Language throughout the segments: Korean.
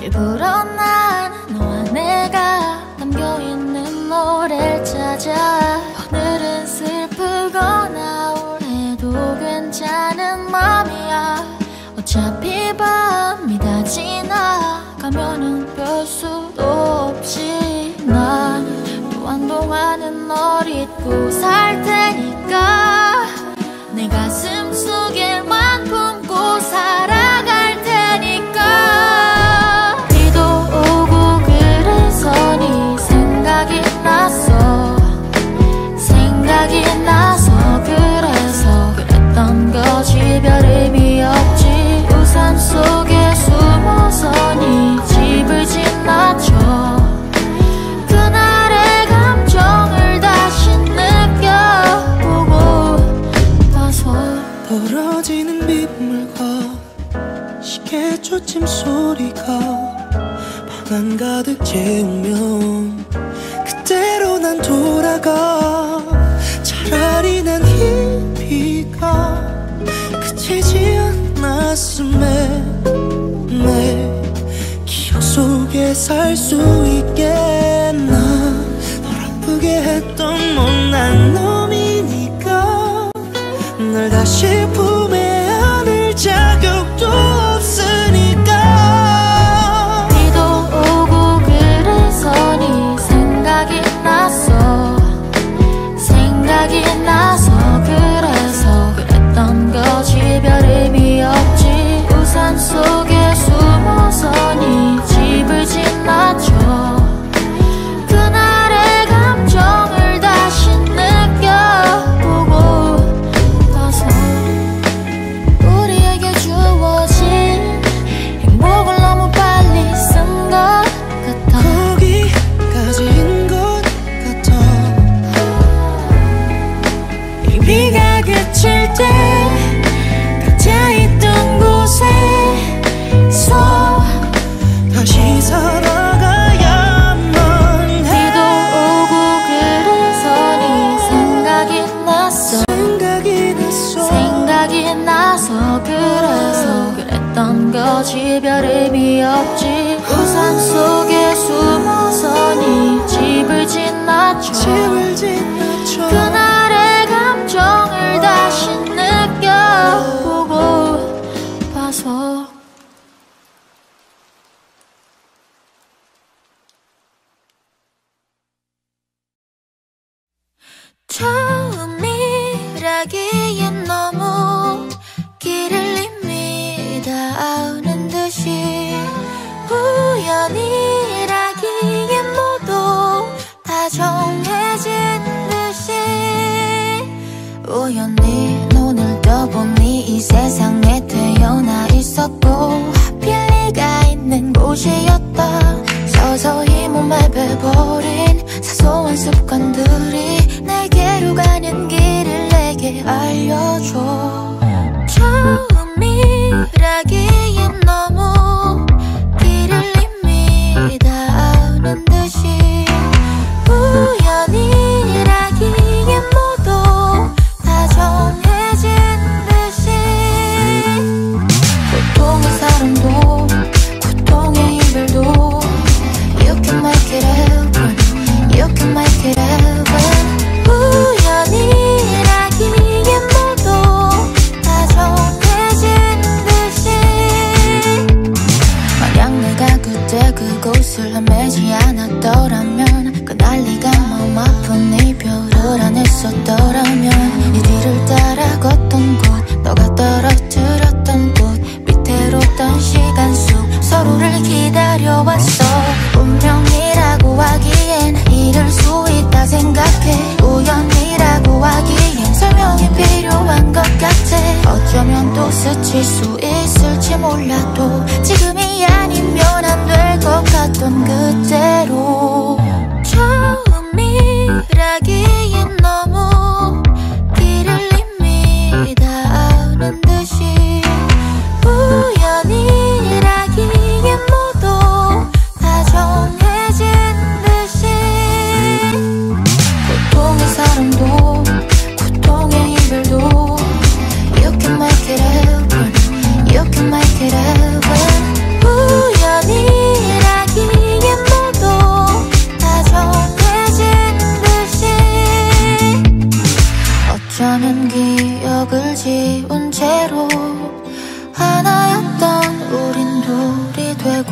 일부러 난 너와 내가 담겨있는 노래를 찾아 오늘은 슬프거나 우울해도 괜찮은 맘이야. 어차피 밤이 다 지나가면은 별 수도 없지. 난 또 한동안은 널 잊고 살 테니까 내 가슴 속에만 품고 살아갈 테니까. 비도 오고 그래서 네 생각이 나서 그래서 그랬던 거지. 별 의미 없지. 우산 속에 숨어서 네 집을 지나쳐 그날의 감정을 다시 느껴보고 봐서. 벌어지는 빗물과 시계초침 소리가 방 한가득 채우면 그때로 난 돌아가. 차라리 난 이 비가 그치지 않았음에 내 기억 속에 살 수 있겠나. 널 아프게 했던 못난 놈이니까 널 다시 품에 안을 자격도 없으니까. 비도 오고 그래서 네 생각이 나서 그래서 그랬던 거지. 별 의미 없지. 우산 속에 숨어서 네 집을 지나쳐 그날의 감정을 다시 느껴보고 봐서. 우리에게 주어진 행복을 너무 빨리 쓴 것 같아. 거기까지인 것 같아. 이 비가 그칠 때 갇혀있던 곳에서 다시 살아가야만 해. 비도 오고 그래서 네 생각이 나서 그래서 그랬던 거지. 별 의미 없지. 우산 속에 숨어서 네 집을 지나쳐 그날의 감정을 다시 느껴보고 봐서. 처음이라기엔 너무 길을 이미 다 아는 듯이 우연이라기엔 모두 다 정해진 듯이. 우연히 눈을 떠보니 이 세상에 태어나 있었고 하필 네가 있는 곳이었다. 서서히 몸에 배버린 사소한 습관들이 내게로 가는 길을 내게 알려줘. 처음이라기엔 너무 길을 이미 다 아는 듯이 우연이라기엔 모두 다 정해진 듯이. 고통의 사랑도 고통의 이별도 You can make it happen, you can make it happen. 우연이라기엔 모두 다 정해진 듯이. 만약 내가 그때 그곳을 헤매지 않았더라면 그날 네가 마음 아픈 이별을 안 했었더라면 이 뒤를 따라 걷던 곳 너가 떨어뜨렸던 곳 밑으로 떤 시간 속 서로를 기다려왔어. 운명이라고 하기엔 이럴 수 있다 생각해. 우연이라고 하기엔 설명이 필요한 것 같아. 어쩌면 또 스칠 수 있을지 몰라도 지금이 아니면 안 될 것 같던 그때로. 처음이라기엔 너무 길을 이미 다 아는 듯이 우연이라기엔 모두 다 정해진 듯이. 고통의 사랑도 고통의 이별도 You can make it happen, you can make it happen.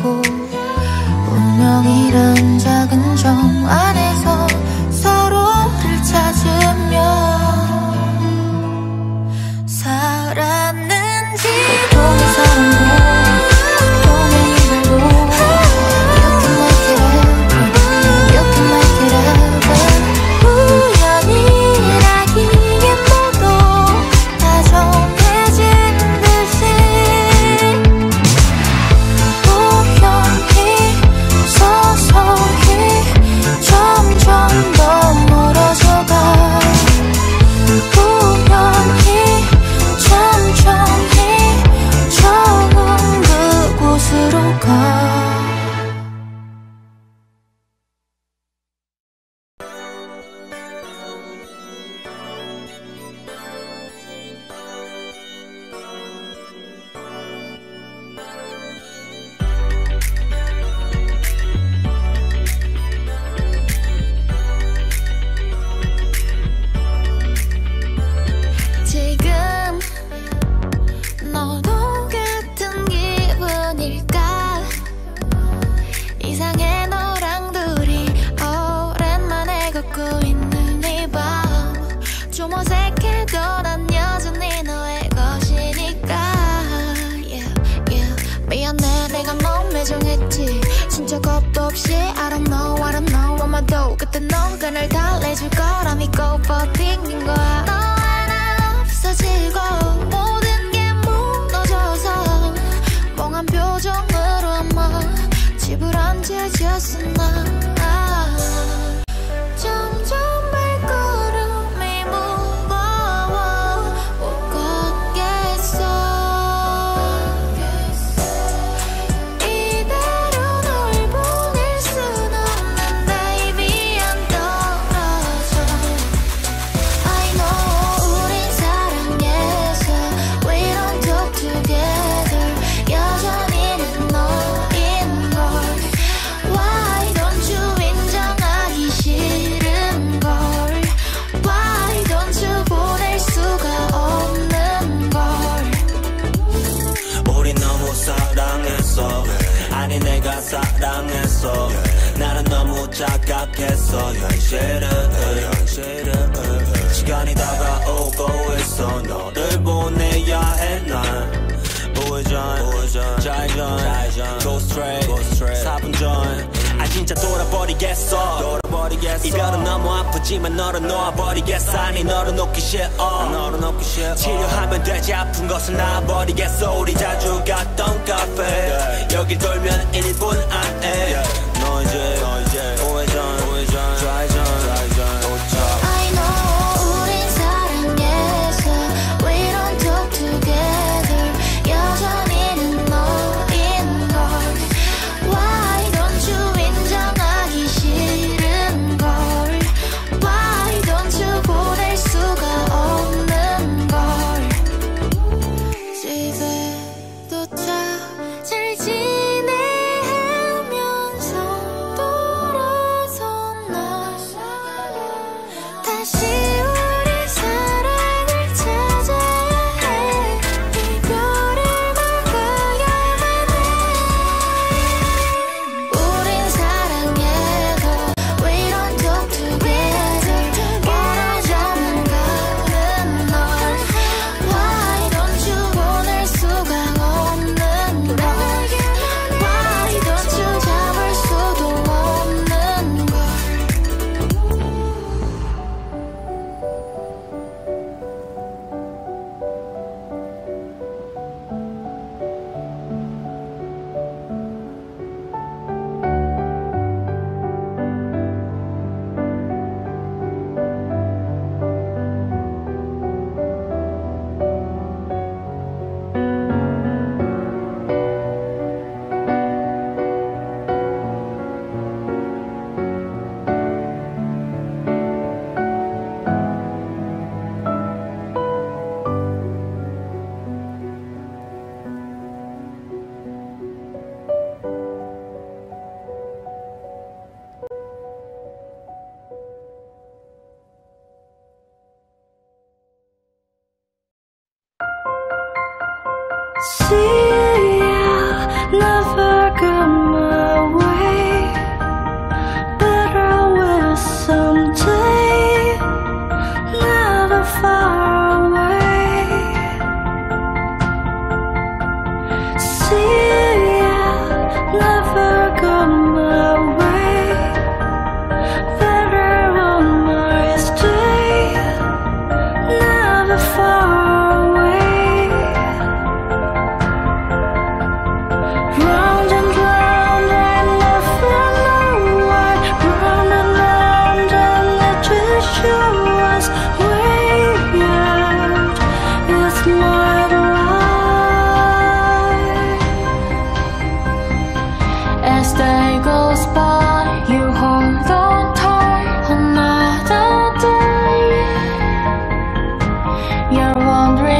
같고 운명이란 작은 정 안에서 서로를 찾으며 살았는지 고통의 사랑도 고통의 이별도 You can make it happen You can make it happen 우연이라기엔 모두 다 정해진 듯이 우연히 서서히 점점 더 멀어져가 우연히 천천히 처음 그곳으로 가 지금 너도 같은 기분일까 이상해 너랑 둘이 오랜만에 걷고 있는 이 밤 좀 어색해도 난 여전히 너의 것이니까 yeah, yeah. 미안해 내가 너무 매정했지 진짜 겁도 없이 I don't know 아마도 그때 너가 날 달래줄 거라 믿고 버틴 거야 너 하나 없어지고 모든 게 무너져서 멍한 표정으로 아마 집을 앉아졌어 나 점점 발걸음이 무거워 못 걷겠어 이대로 널 보낼 순 없는데 입이 안 떨어져 I know 우린 사랑해서 We don't talk together 여전히는 너인걸 Why don't you 인정하기 싫은걸 Why don't you 보낼 수가 없는걸 우리 너무 사랑했어 아니 내가 사랑했어 나는 너무 착각했어 현실은 시간이 다가오고 있어 너를 보내야 해 난 우회전 좌회전 Go straight 4분 전 아 진짜 돌아버리겠어 이별은 너무 아프지만 너를 놓아버리겠어 아니 너를 놓기 싫어 치료하면 되지 아픈 것을 놔버리겠어 우리 자주 갔던 카페 여기 돌면 1분 안에 너 이제 우회전 좌회전 도착 I know 우린 사랑해서 We don't talk together 여전히는 너인걸 Why don't you 인정하기 싫은걸 Why don't you 보낼 수가 없는걸 집에 도착 잘 지내면서 돌아섰나 다시 우리 사랑을 찾아야 해 이별을 막아야만 해 우린 사랑해도 We don't talk together 멀어져만 가는 널 Why don't you 보낼 수가 없는걸 Why don't you 잡을 수도 없는걸 See ya, never come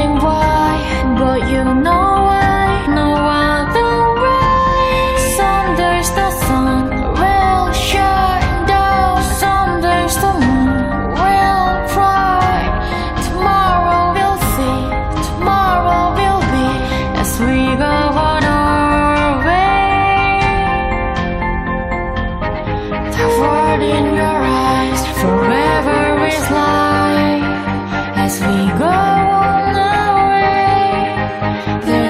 wondering why, but you know I know other way. Some days the sun will shine down, some days the moon will cry. Tomorrow we'll see, tomorrow will be as we go on our way. The world in your eyes forever is light as we go on our way.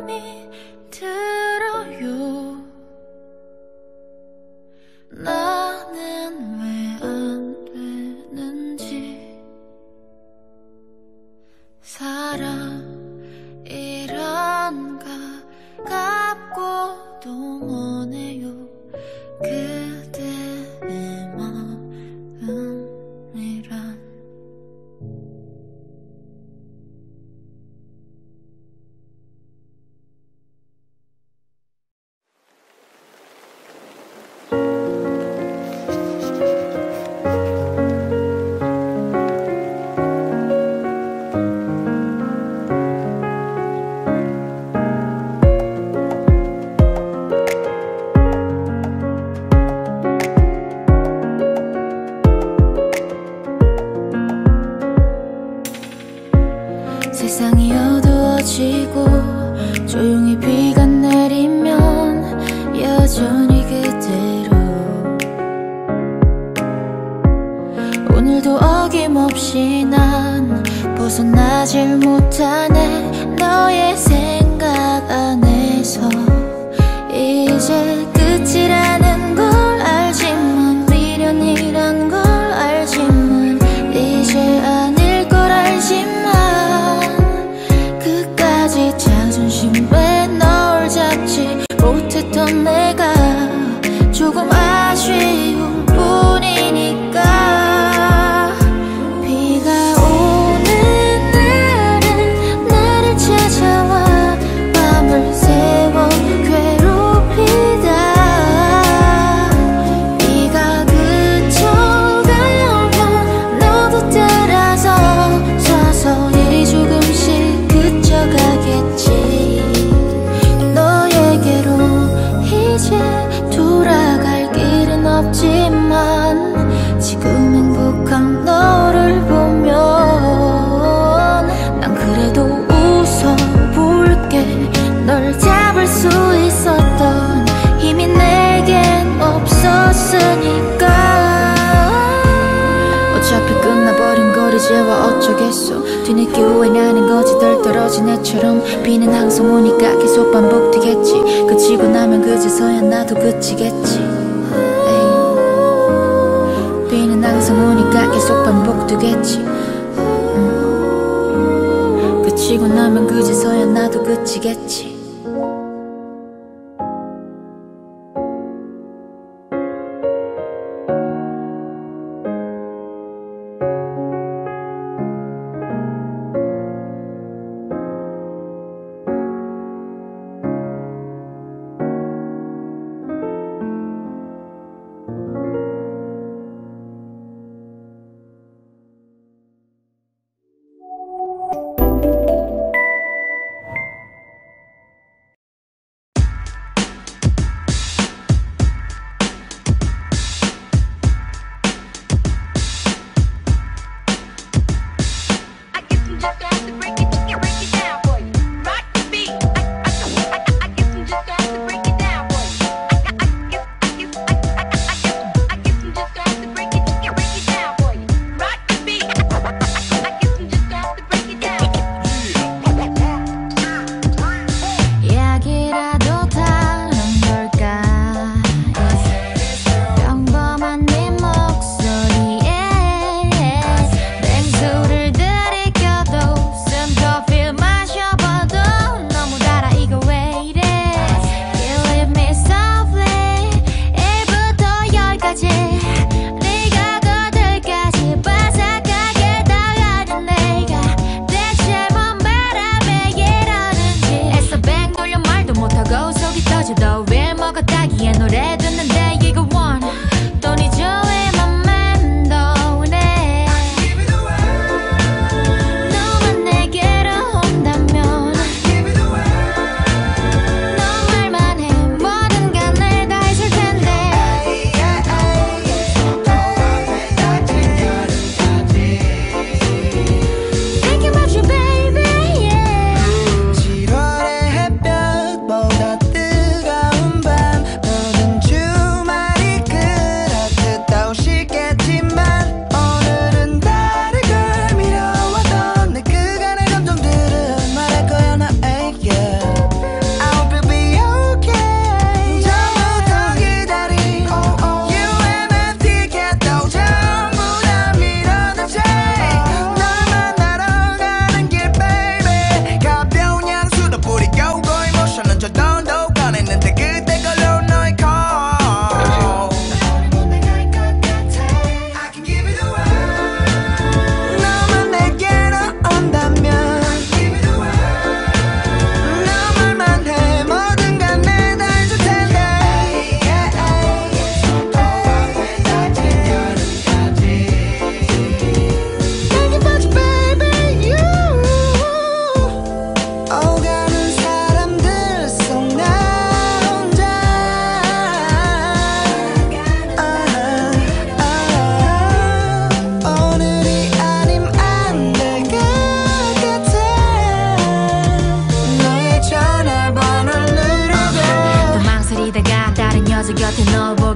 마음이 들어요. 나는 왜 안 되는지. 사랑이란 가깝고도 머네요. 그대의 마음이란. 세상이 어두워지고 조용히 비가 내리면 여전히 그대로 오늘도 어김없이 난 벗어나질 못하네. 너의 생각 안에서 이제 끝이라는 걸 알지만 미련이란 걸 알지만 이제 아닐 걸 알지만 자존심에 널 잡지 못했던 내가 조금 아쉬울 뿐이니까. 비가 오는 날은 나를 찾아와 밤을 새워 괴롭히다. 비가 그쳐가면 너도 따라서 서서히 조금씩 그쳐가겠지. 너에게로 이제 돌아갈 길은 없지만 지금 행복한 너를 보면 난 그래도 웃어볼게. 널 잡을 수 있었던 힘이 내겐 없었으니까. 어차피 끝나버린 걸 이제와 어쩌겠어. 뒤늦게 후회나는 거지 덜 떨어진 애처럼. 비는 항상 오니까 계속 반복되겠지. 그치고 나면 그제서야 나도 그치겠지. 에이. 비는 항상 오니까 계속 반복되겠지. 그치고 나면 그제서야 나도 그치겠지.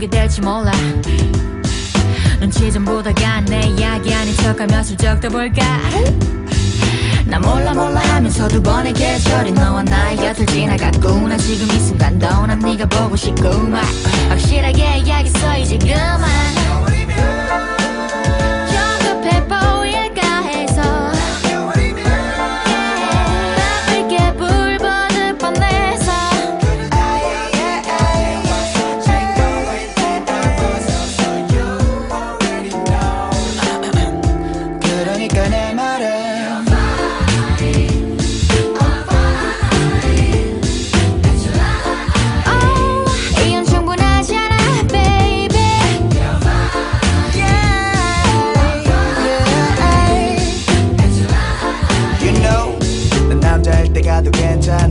어떻게 될지 몰라. 눈치 좀 보다가 내 이야기 아닌 척하며 슬쩍 떠볼까. 나 몰라 하면서 두 번의 계절이 너와 나의 곁을 지나갔구나. 지금 이 순간도 난 네가 보고 싶구만. 확실하게 이야기했어 이제 그만. 좀 급해 보일까 해서 나쁘게 불 보듯 뻔해서 그러니까 내 말은 가도 괜찮아.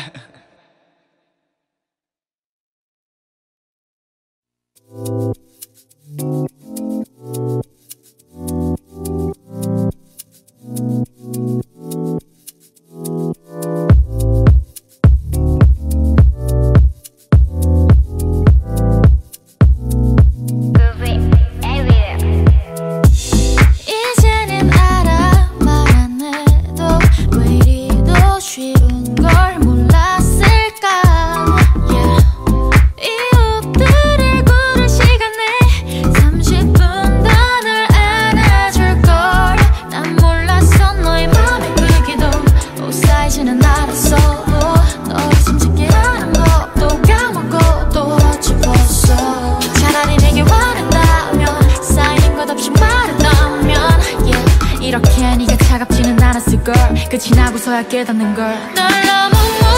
끝이 나고서야 깨닫는 걸. 널 너무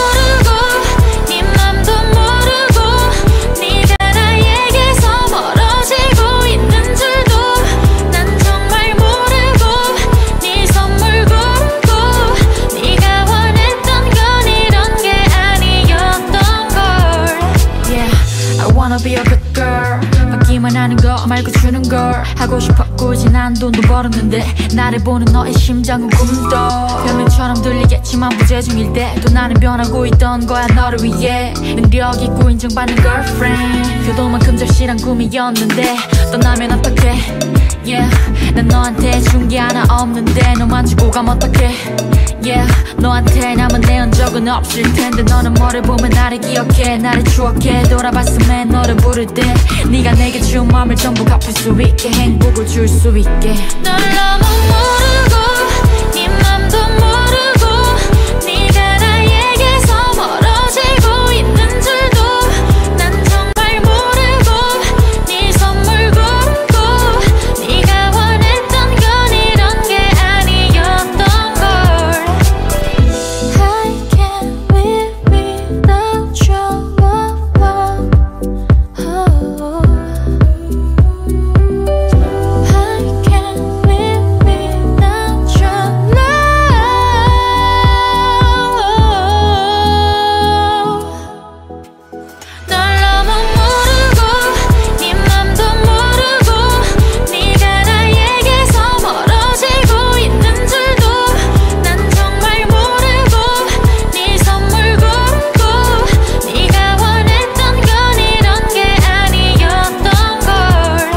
모르고 네 맘도 모르고 네가 나에게서 멀어지고 있는 줄도 난 정말 모르고 네 선물 고르고 네가 원했던 건 이런 게 아니었던 걸. Yeah, I wanna be a good girl. 받기만 하는 거 말고 주는 걸 하고 싶었고 이제 난 돈도 벌었는데 나를 보는 너의 심장은 꿈도 변명처럼 들리겠지만 부재중일 때도 나는 변하고 있던 거야 너를 위해. 능력 있고 인정받는 girlfriend 교도만큼 절실한 꿈이었는데 떠나면 어떡해. Yeah, 난 너한테 준 게 하나 없는데 너만 주고 가면 어떡해. Yeah, 너한테 남은 내 흔적은 없을 텐데 너는 뭐를 보면 나를 기억해. 나를 추억해 돌아봤음에 너를 부를 때 네가 내게 준 마음을 전부 갚을 수 있게 행복을 줄 수 있게. 널 너무 모르고 네 맘도 모르고 네가 나에게서 멀어지고 있는 줄도 난 정말 모르고 네 선물 고르고 네가 원했던 건 이런 게 아니었던 걸. I can't live without your love. I can't live without your love. 널 너무 모르고 네 맘도 모르고 네가 나에게서 멀어지고 있는 줄도 난 정말 모르고 네 선물 고르고 네가 원했던 건 이런 게 아니었던 걸.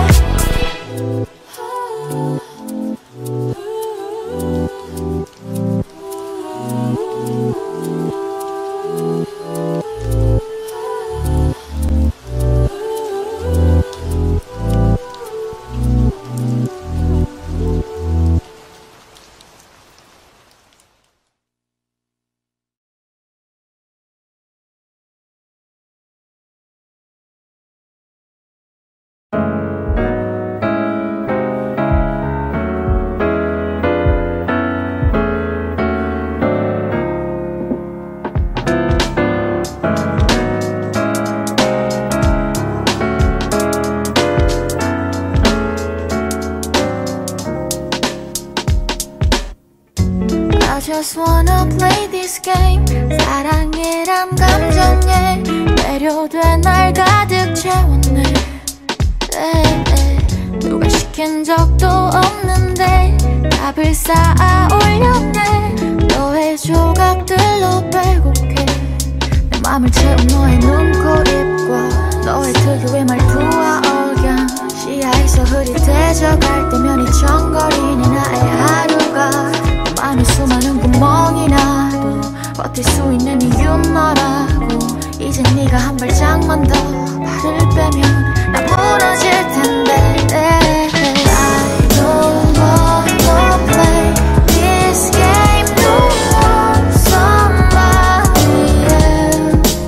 I just wanna play this game. 사랑이란 감정에 매료돼 날 가득 채웠네. 누가 시킨 적도 없는데 답을 쌓아 올렸네. 너의 조각들로 빼곡해 내 맘을 채운 너의 눈, 코, 입과 너의 특유의 말투와 네가 한 발짝만 더 발을 빼면 나 무너질 텐데. I don't wanna play this game no more. Somebody else.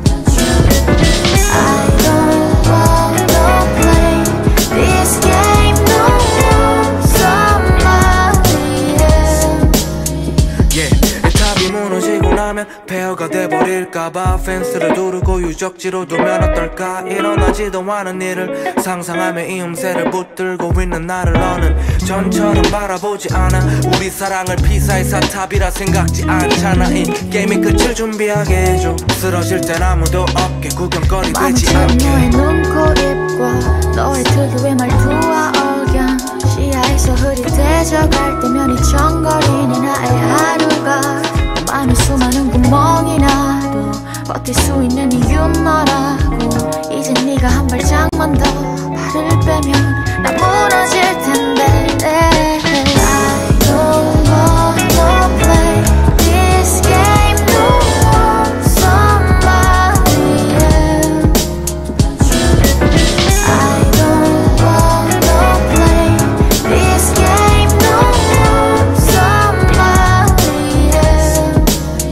I don't wanna play this game no more. Somebody else. Yeah, 탑이 무너지고 나면 폐허가 돼버릴까봐 펜스를 두르고 유적지로 두면 어떨까. 일어나지도 않은 일을 상상하며 이음새를 붙들고 있는 나를 너는 전처럼 바라보지 않아. 우리 사랑을 피사의 사탑이라 생각지 않잖아. 이 게임이 끝을 준비하게 해줘. 쓰러질 땐 아무도 없게 구경거리 되지 않게. 너의 눈코입과 너의 특유의 말투와 억양, 시야에서 흐릿해져갈 때면 이청거리는 나의 하루가 맘에 수많은 구멍이 나도 버틸 수 있는 이유는 너라고. 이제 네가 한 발짝만 더 발을 빼면 나 무너질 텐데. I don't wanna play this game no more. Somebody else. I don't wanna play this game no more. Somebody else.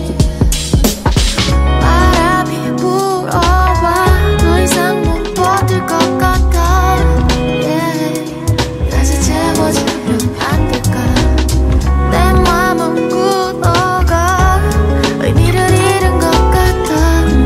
바람이 불어와 더 이상 못 버틸 것 같아. Yeah. 다시 채워주면 안 될까. 내 맘은 굳어가 의미를 잃은 것 같아.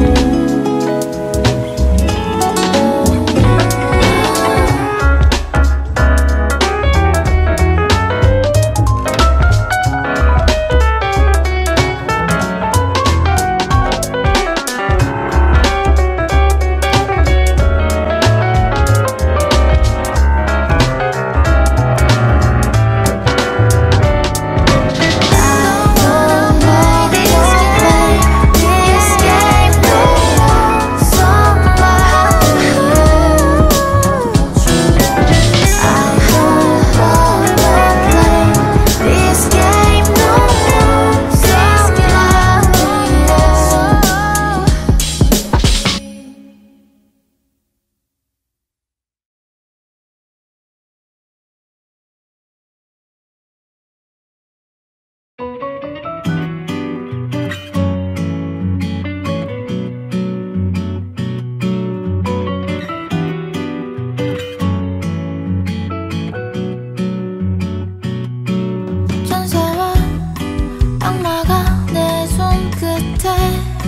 천사와 악마가 내 손끝에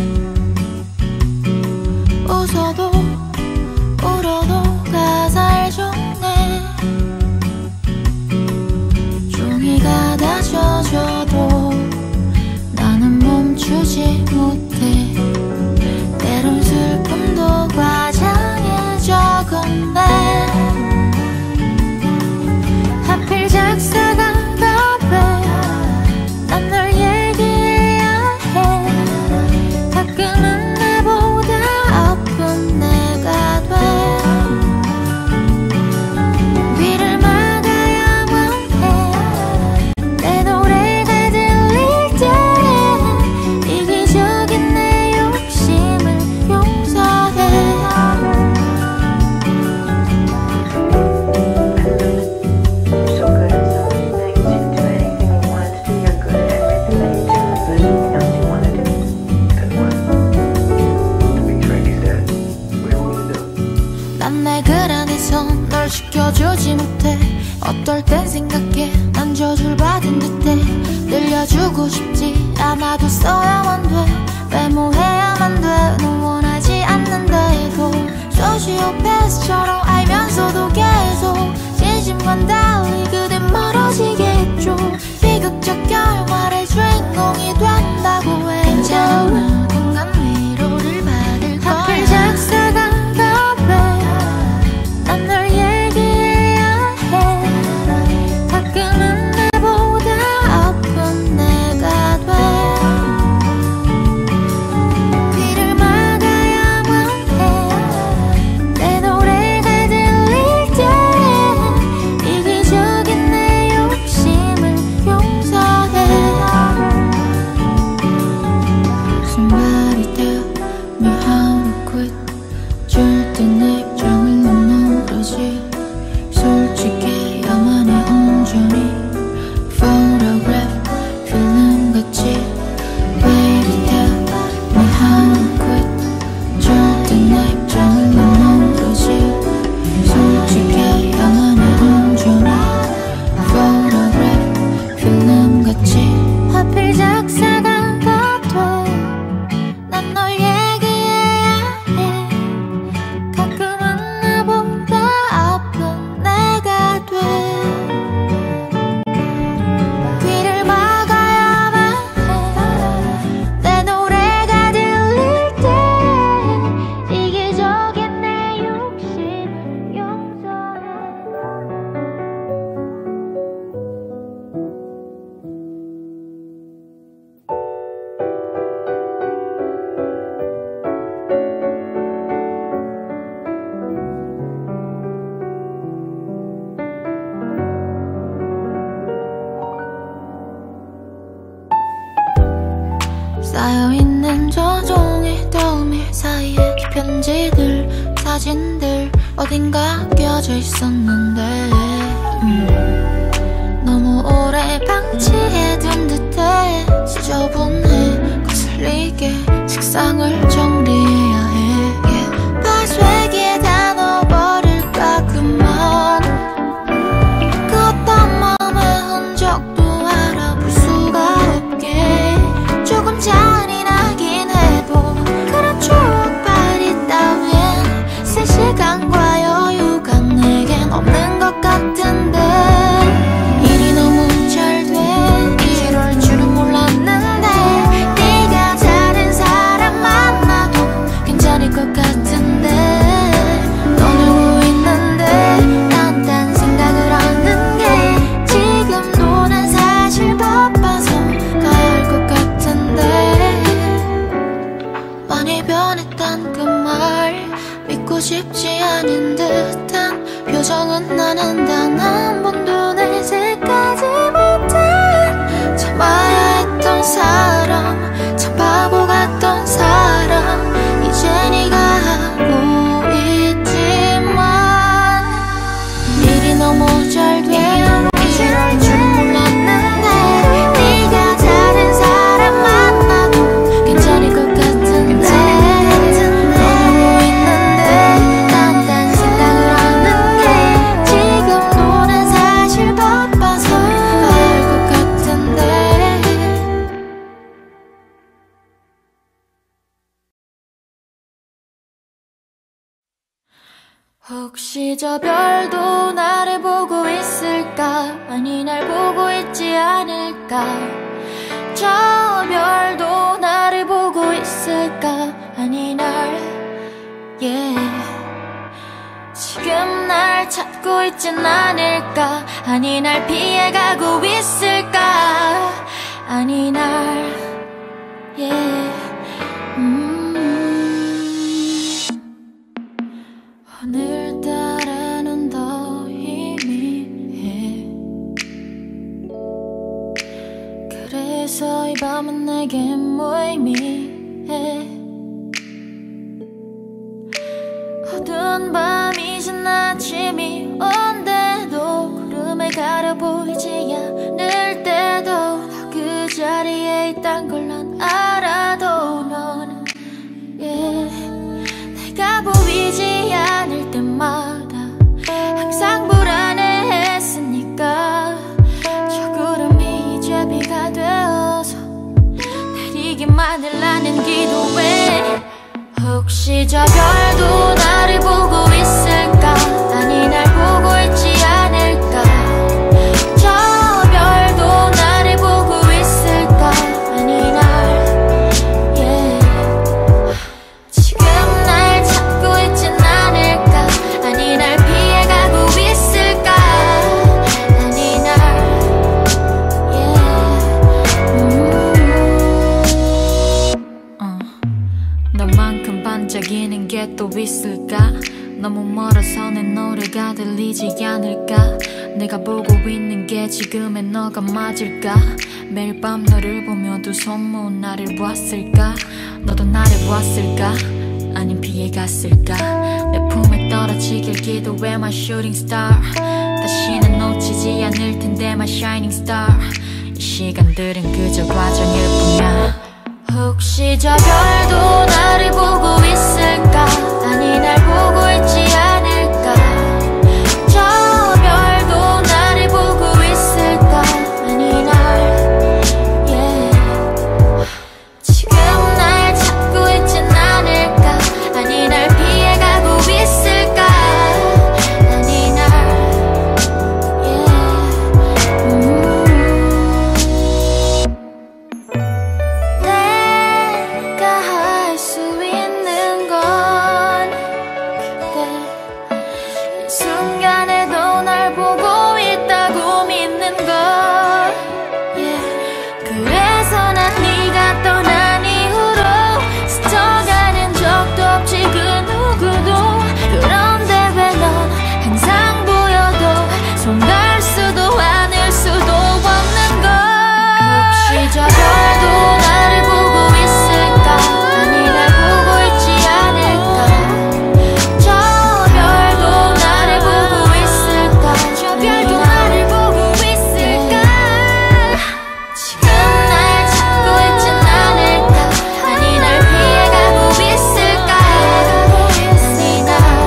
웃어도 울어도 가사를 적네. 종이가 다 젖어도 나는 멈추지 못해. 때론 슬픔도 과장해 적었네. 하필 작사가 다 왜 난 널 얘기해야 해. 가끔은 내보다 아픈 내가 돼. 귀를 막아야만 해. 내 노래가 들릴 때 이기적인 내 욕심을 용서해. 난 내 글 안에선 널 지켜주지 못해. 어떨 땐 생각해 난 저주를 받은 듯해. 늘려주고 싶지 않아도 써야만 돼. 메모해야만 돼. 넌 원하지 않는데도 소시오패스처럼 알면서도 계속 진심과 달리 그댄 멀어지게 했죠. 비극적 결말의 주인공이 된다고 해. 괜찮아 누군간 위로를 받을 거야. 하필 작사가 다 왜 난 널 얘기해야 해. 가끔은 내보다 아픈 내가 돼. 귀를 막아야만 해. 내 노래가 들릴 때 이기적인 내 욕심을 용서해. 같지 Baby tell me how I quit 절대 내 입장을 넌 모르지 솔직해 영원의 혼종이 Photograph 필름 같지 하필 작사가 난 널 얘기해야 해 가끔은 나보다 아픈 내가 돼 귀를 막아야만 해 내 노래가 들릴 때 이기적인 내 욕심을 용서해 쌓여있는 저 종이 더미 사이에 편지들 사진들 어딘가 껴져 있었는데 너무 오래 방치해둔 듯해 지저분해 거슬리게 책상을 정리해야 해 파쇄기에 다 넣어버릴까 그만 그 어떤 마음의 흔적도 알아볼 수가 없게 조금 잔인하긴 해도 그런 추억팔이 따윈 3시간과 여유가 내겐 없는 것 같은데 일이 너무 잘 돼 이럴 줄은 몰랐는데 네가 다른 사람 만나도 괜찮을 것 같은데 넌 울고 있는데 난 딴 생각을 하는 게 지금도 난 사실 바빠서 가야 할 것 같은데 많이 변했단 그 말 믿고 싶지 않은 듯한 표정은 나는 단 한 번도 내색하지 못한 참아야 했던 사람 참 바보 같던 사람 이제 네가 하고 있지만 일이 너무 잘 돼 이럴 줄 몰랐는데 네가 다른 사람 만나도 괜찮을 것 같은데 넌 울고 있는데 난 딴 생각을 하는 게 지금도 난 사실 바빠서 가야 할 것 같은데 혹시 저 별도 나를 보고 있을까 아니 날 보고 있지 않을까 저 별도 나를 보고 있을까 아니 날 지금 날 찾고 있진 않을까 아니 날 피해가고 있을까 아니 날 오늘따라는 더 희미해 그래서 이 밤은 내겐 무의미해 어두운 밤이 진 아침이 온데도 구름에 가려 보이지 않을 때도 너 그 자리에 있단 걸 난 알아도 너는 내가 보이지 않을 때마다 항상 불안해했으니까 저 구름이 이제 비가 되어서 내리기만을 나는 기도해 혹시 저 별도 나를 보고 있을까 아니 날 보고 있지 않을까 저 별도 나를 보고 있을까 아니 날 지금 날 찾고 있진 않을까 아니 날 피해가고 있을까 아니 날 너만큼 반짝이는 게 또 있을까 너무 멀어서 내 노래가 들리지 않을까 내가 보고 있는 게 지금의 너가 맞을까 매일 밤 너를 보며 두 손 모은 나를 보았을까 너도 나를 보았을까 아님 피해갔을까 내 품에 떨어지길 기도해 my shooting star 다시는 놓치지 않을 텐데 my shining star 시간들은 그저 과정일 뿐이야. 혹시 저 별도 나를 보고 있을까? 아니 날 보고 있지 않을까? 저 별도 나를 보고 있을까? 아니 날 지금 날 찾고 있진 않을까? 아니 날 피해가고 있을까? 아니 날 내가 할 수 있는 건 그대 이 순간에도 날 보고 있다고 믿는 것. 그래서 난 네가 떠난 이후로 스쳐가는 적도 없지 그 누구도. 그런데 왜 넌 항상 보여도 손 닿을 수도 안을 수도 없는 걸. 혹시 저 별도 나를 보고 있을까? 아니 날 보고 있지 않을까? 저 별도 나를 보고 있을까? 저 별도 나를 보고 있을까? 지금 날 찾고 있진 않을까? 아니 날 피해가고 있을까? 아니 나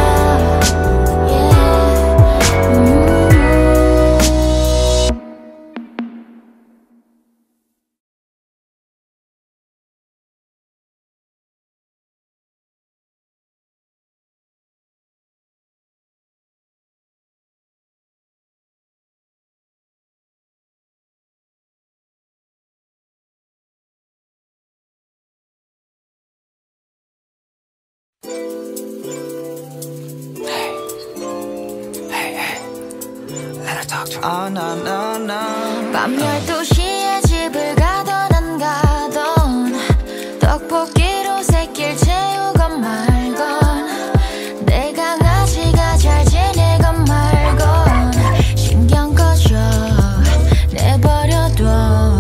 Oh no no no. 밤 12시에 집을 가던 안 가던 떡볶이로 새끼를 채우건 말건 내 강아지가 잘 지내건 말건 신경 꺼져 내버려둬.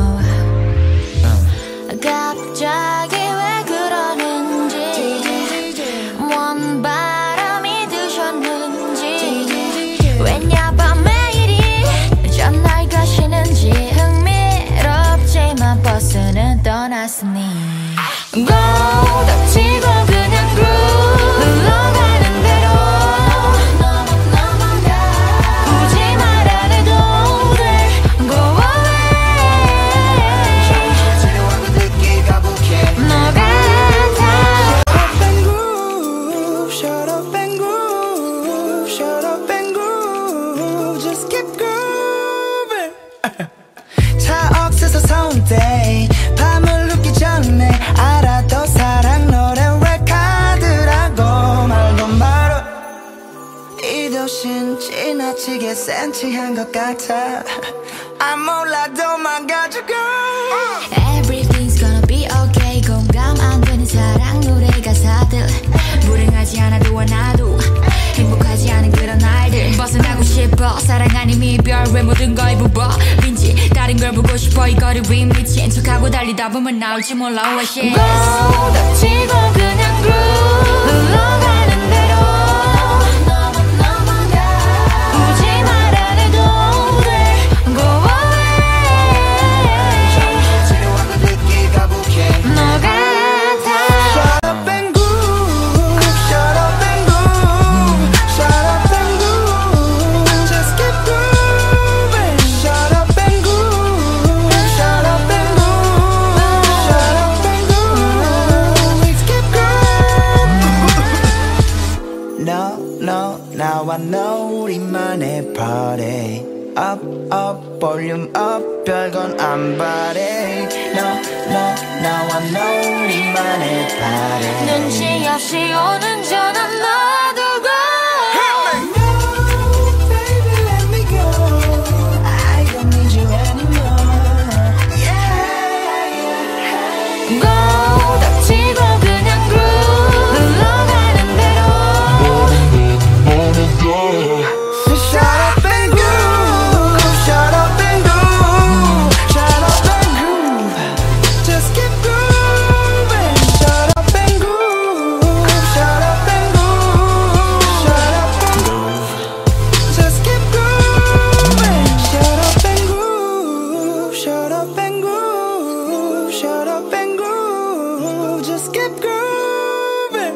갑자기 왜 그러는지 뭔 바람이 드셨는지 왜냐 밤에 전날 가시는지 흥미롭지만 버스는 떠났으니 닥치고 그냥 groove 흘러가는 대로 굳이 말 안 해도 돼 go away 너 같아. Shut up and groove, shut up and groove, just keep grooving. 차 없어서 서운데 밤을 눕기 전에 알아도 사랑 노래 왜 카드라고 말도 말어. 이 도시는 지나치게 센치한 것 같아. 안 몰라도 막아주고 Everything's gonna be okay. 공감 안 되는 사랑 노래 가사들 불행하지 않아도 하나도 행복하지 않은 그런 날들 벗어나고 싶어. 사랑 아님 이별 왜 모든 걸 부버린지 다른 걸 보고 싶어. 이거를 위 미친 척하고 달리다 보면 나올지 몰라. What shit 닥치고 그냥 groove 흘러가는 대로 굳이 말 안 해도 돼 go away 너 같아. Shut up and groove, shut up and groove, shut up and groove, just keep grooving. Shut up and groove, shut up and groove, shut up and groove, let's keep grooving. No, no, now I know 우리만의 party. Up, up, volume up, 별건 안 바래. No, no, now I know 우리만의 party. 눈치 없이 오는 전화 놔두고 No, baby, let me go. I don't need you anymore. Yeah, go 닥치고 그냥 groove 흘러가는 대로 Shut up and groove, shut up and groove, shut up and groove, just keep grooving. Shut up and groove, shut up and groove, shut up and groove, just keep grooving. Shut up and groove, shut up keep grooving.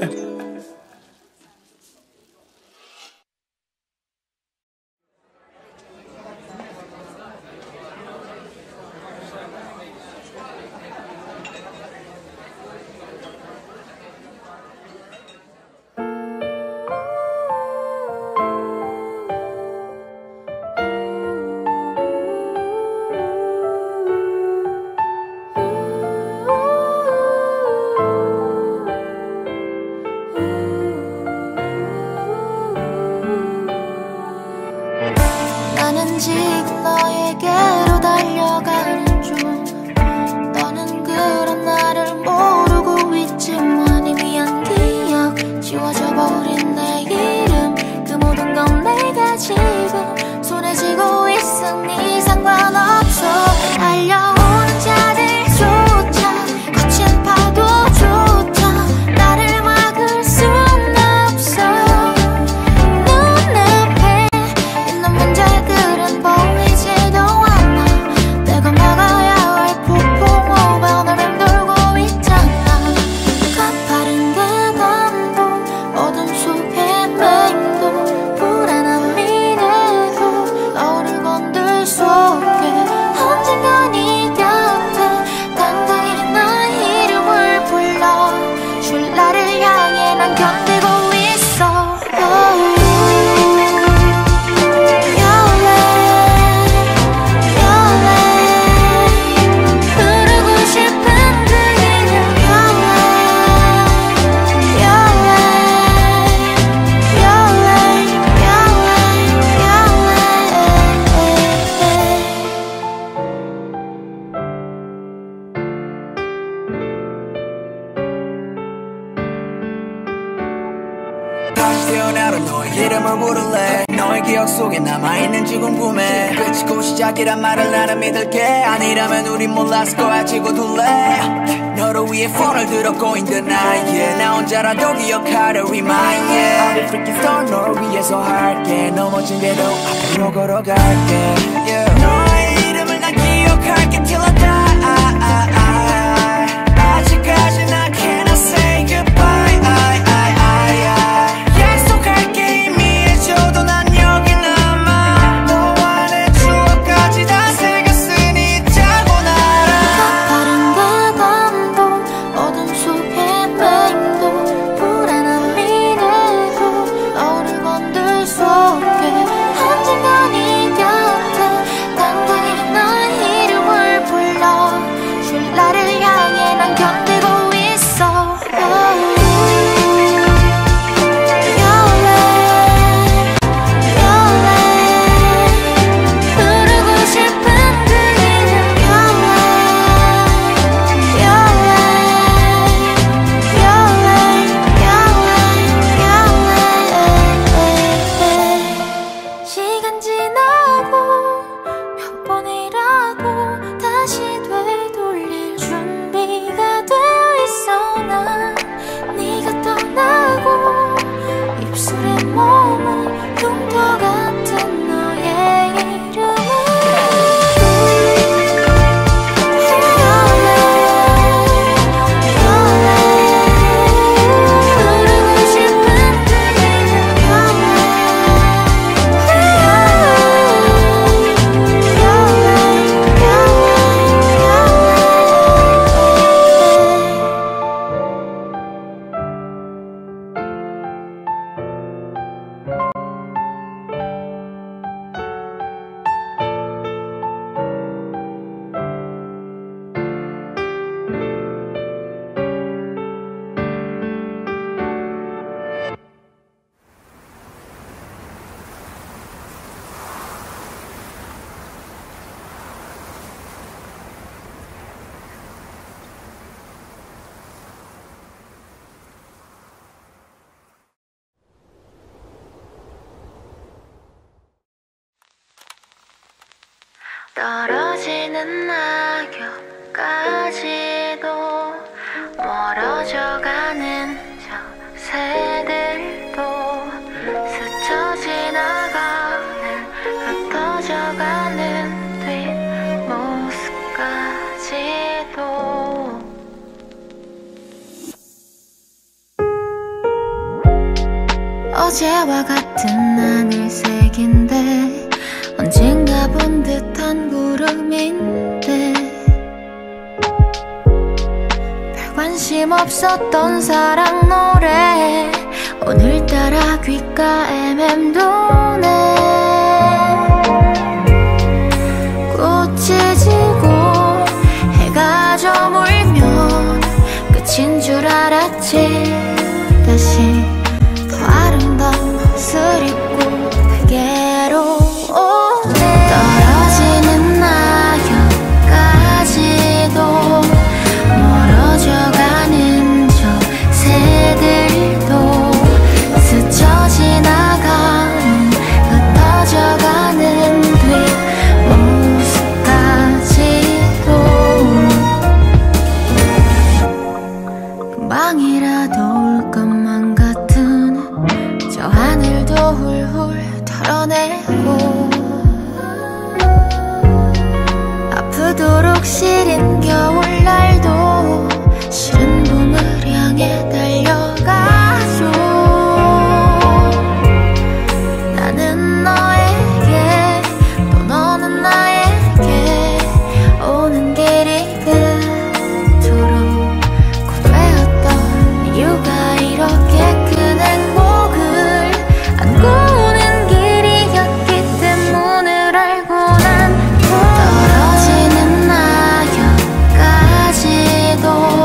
나는 지금 너에게로 달려가는 중. 너는 그런 나를 모르고 있지만 이미 한 기억 지워져 버린 내 이름. 그 모든 건 내가 지금 손에 쥐고 있으니 상관없어. 달려오는 자들조차 거친 파도조차 나를 막을 순 없어. 눈앞에 있는 문제들은 보이지도 않아. 내가 막아야 할 폭풍우가 널 맴돌고 있잖아. 가파른 계단도 어둠 속의 맹도 불안한 미래도 너를 건들 속에 언젠가 네 곁에 당당히 나의 이름을 불러 줄 나를 향해 난 견디고 있어. 부르고 싶은 그 이름 다시 태어나려 너의 이름을 부를래. 너의 기억 속에 남아있는지 궁금해. 끝이고 시작이란 말을 나는 믿을게. 아니라면 우린 몰랐을 거야. 지고 둘래. 너를 위해 폰을 들었고 in the night yeah. 나 혼자라도 기억하려 remind yeah. I'll be freaking star 너를 위해서 할게. 넘어진 대로 앞으로 걸어갈게 yeah. 너의 이름을 난 기억할게 till I die. 아직까지 I cannot say goodbye. 약속할게 이미 해줘도 난 여기 남아. 너와 내 추억까지 다 새겼으니 자고 날아. 가파른 계단도 어둠 속의 맹도 불안한 미래도 너를 건들 속에 언젠가 네 곁에 당당히 나의 이름을 불러 줄 나를 향해 난 견디고 있어. 부르고 싶은 그 이름 시간 지나고 몇 번이라도 다시 되돌릴 준비가 되어 있어. 난 네가 떠나고 입술에 머문 흉터 같은 너의 이름을 부르고 싶은 그 이름 떨어지는 낙엽까지도 멀어져가는 저 새들도 스쳐 지나가는 흩어져가는 뒷모습까지도 어제와 같은 하늘색인데 언젠가 본 듯한 구름인데 별 관심 없었던 사랑 노래 오늘따라 귓가에 맴도네. 꽃이 지고 해가 저물면 끝인 줄 알았지. 다시 더 아름다운 옷을 입고 내게로 오네. 떨어지는 낙엽까지도 멀어져가는 저 새들도 스쳐 지나가는 흩어져가는 뒷모습까지도 금방이라도 올 것만 같은 저 하늘도 훌훌 털어내고 아프도록 시린 겨울날도 싫은 봄을 향해 달려가죠. 나는 너에게 또 너는 나에게 오는 길이 그토록 고되었던 이유가 이렇게 큰 행복을 안고 오는 길이었기 때문을 알고 난 떨어지는 낙엽까지도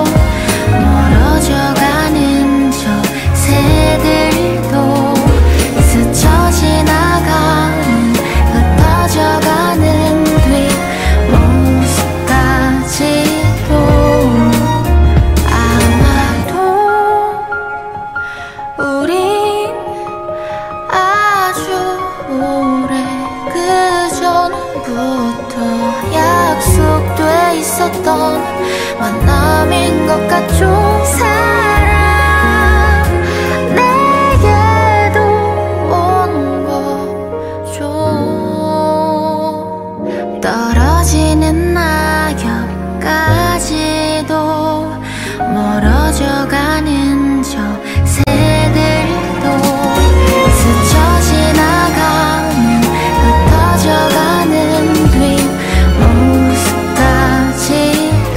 멀어져가는 저 새들도 스쳐 지나가는 흩어져가는 뒷모습까지도 아마도 우린 아주 오래 그전부터 약속돼 있었던 만남인 것 같죠. 사랑 내게도 오는 거죠. 떨어지는 낙엽까지도 멀어져가는 저 새들도 스쳐 지나가는 흩어져가는 뒷모습까지도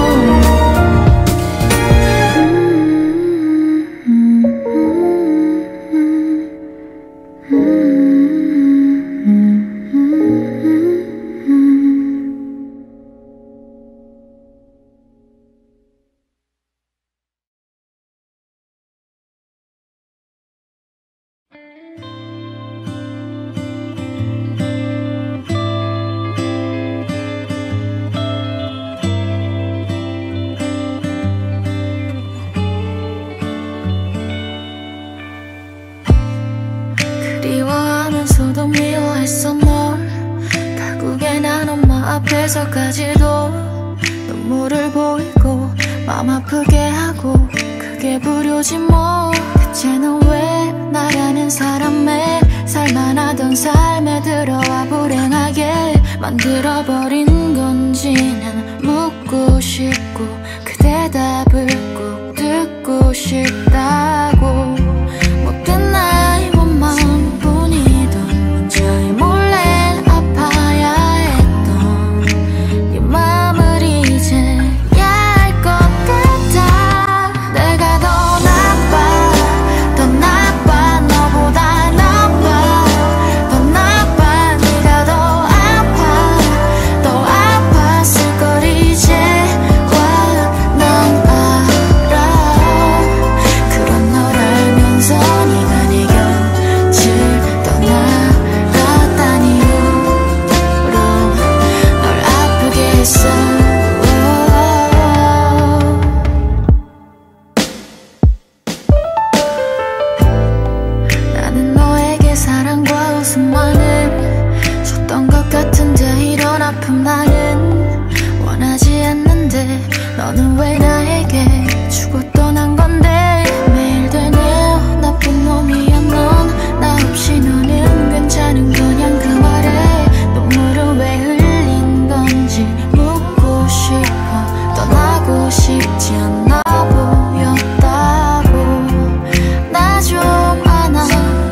그리워하면서도 미워했어 널. 결국에 난 엄마 앞에서까지도 눈물을 보이고 맘 아프게 하고 그게 불효지 뭐. 대체는 왜 나라는 사람의 살만하던 삶에 들어와 불행하게 만들어버린 건지는 묻고 싶고 그 대답을 꼭 듣고 싶다고. 못된 나의 원망뿐이던 혼자의 몰래 아파야 했던 네 맘을 이제야 알 것 같아. 내가 더 나빠 너보다 나빠 더 나빠. 네가 더 아팠을 걸 이제와 난 알아. 그런 널 알면서 네가 내 곁을 떠나갔단 이유로 널 아프게 했어. 나는 너에게 사랑과 웃음만을 줬던 것 같은데 이런 아픔 나는 원하지 않는데 너는 왜 나에게 주고 떠난 건데. 매일 되뇌어 나쁜 놈이야 넌. 나 없이 너는 괜찮은 거냐 그 말에 눈물을 왜 흘린 건지 묻고 싶어. 떠나고 싶지 않아 보였다고. 나 좀 안아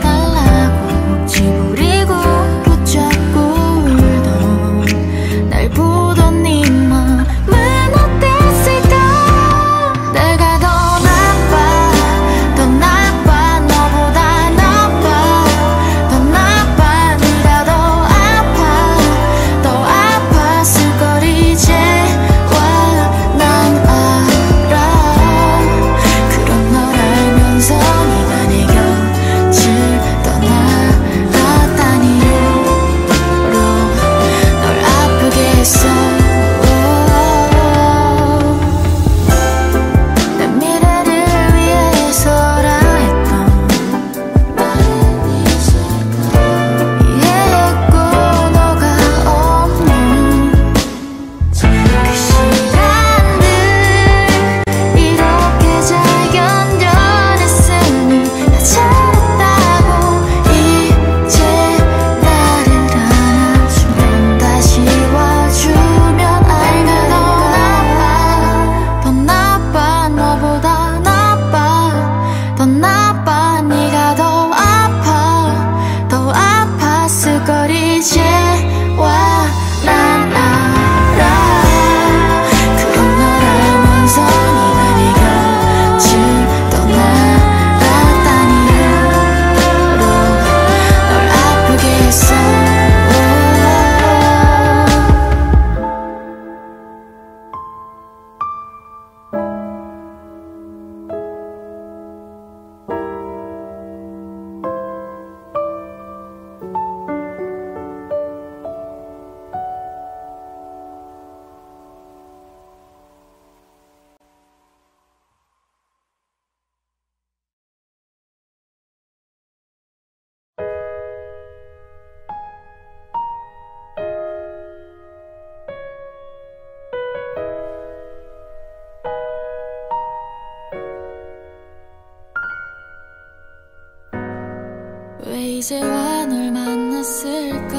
이제와 널 만났을까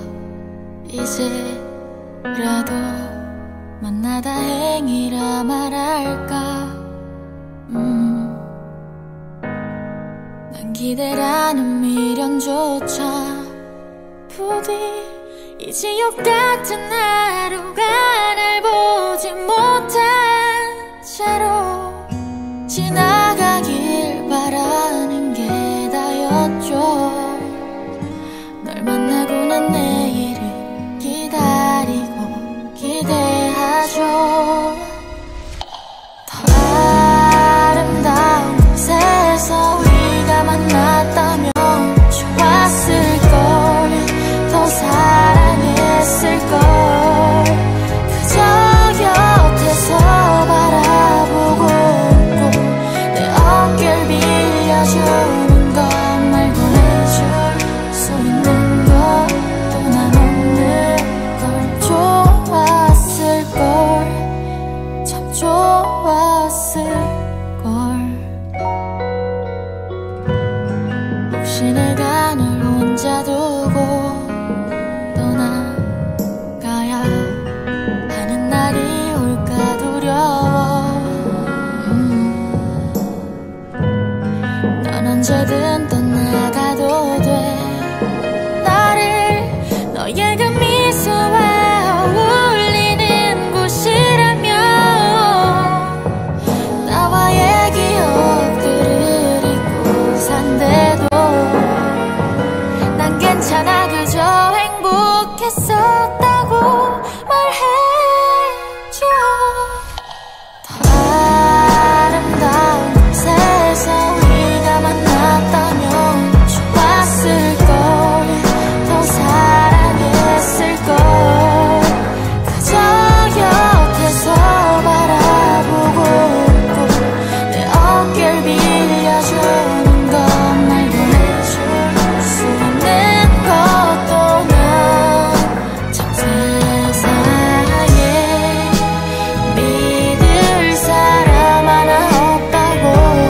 이제라도 만나 다행이라 말할까 난 기대라는 미련조차 부디 이 지옥 같은 하루가 날 보지 못한 채로 지나가길 바라는 게 다였죠. 널 만나고 난 내일을 기다리고 기대하죠. 더 아름다운 곳에서 우리가 만났다면 좋았을걸. 더 사랑했을걸. 그저 곁에서 바라보고 있고 내 어깨를 빌려주는 것 말고 해줄 수 있는 것도 난 없는 걸. 좋았을걸. 참 좋았을걸. 혹시 내가 널 혼자 두고 떠나가야 하는 날이 올까 두려워. 넌 언제든 떠나가도 돼. 나를 너의 그 미소와 어울리는 곳이라면 나와의 기억들을 잊고 산대도 난 괜찮아. 그저 행복했었다고 말해줘. 더 아름다운 곳에서 우리가 만났다면 좋았을걸. 더 사랑했을걸. 그저 곁에서 바라보고 있고 내 어깨를 빌려주는 것 말고 해줄 수 있는 것도 난 참 세상에 믿을 사람 하나 없다고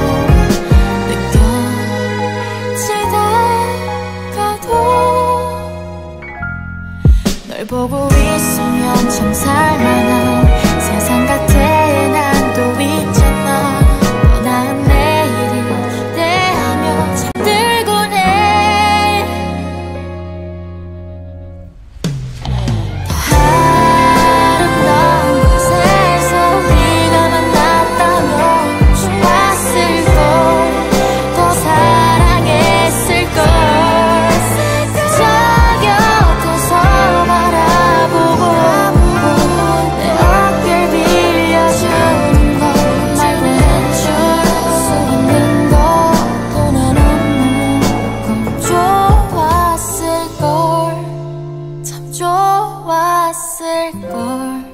느껴지다가도 널 보고 있으면 참 살만한 세상 같아. 난 또 있잖아. 더 나은 내일을 기대하며 잠들곤 해. 더 아름다운 곳에서 우리가 만났다면 좋았을걸. 더 사랑했을걸. 그저 곁에서 바라보고 내 어깨를 빌려주는 것 말고 해줄 수 있는 것도 난 없는 걸. 좋았을걸. 참 좋았을걸.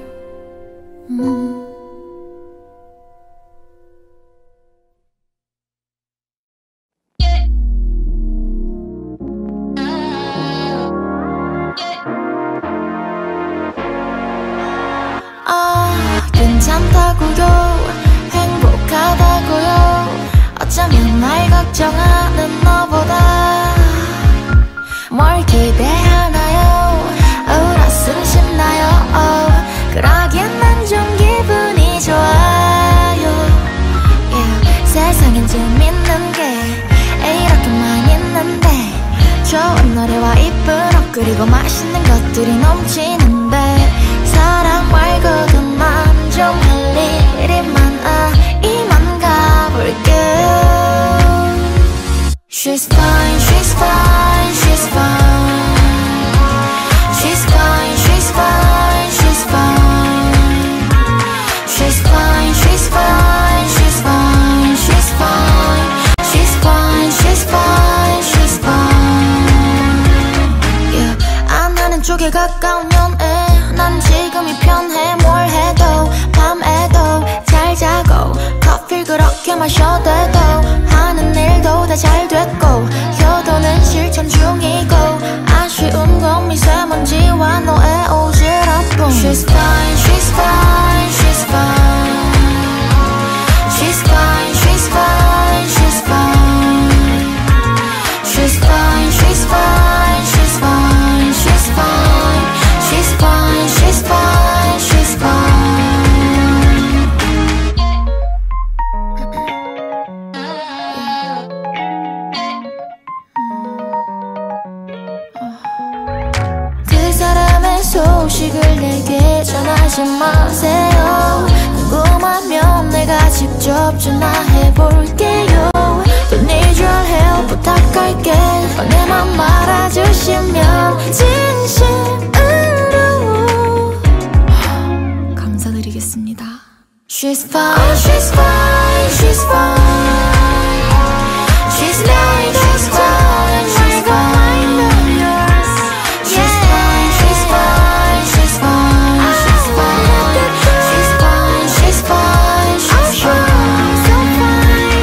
괜찮다고요. 행복하다고요. 어쩌면 날 걱정하는 너보다 뭘 기대하나요? 울었음 싶나요? 그러기엔 난 좀 기분이 좋아요. 세상엔 재밌는 게 이렇게만 있는데 좋은 노래와 이쁜 옷 그리고 맛있는 것들이 넘치는데 사랑 말고도 난 좀 할 일이 많아. 이만 가볼게. She's fine, she's fine, she's fine. She's fine, she's fine, she's fine. She's fine, she's fine, she's fine, she's fine. She's fine, she's fine, she's fine. 안 하는 쪽에 가까운 연애. 난 지금이 편해. 뭘 해도 밤에도 잘 자고 커피를 그렇게 마셔도 돼도 하는 일도 다 잘 됐고 효도는 실천 중이고 아쉬운 건 미세먼지와 너의 오지랖뿐. She's fine, she's fine, she's fine. She's fine, she's fine, she's fine. She's fine, she's 전화 해볼게요. Don't need your help 부탁할게. 내 맘 말아주시면 진심으로 감사드리겠습니다. She's fine, she's fine, she's fine. She's lying, she's fine, she's fine. She's fine, she's fine, she's fine, she's fine. She's fine, she's fine, she's fine, so fine.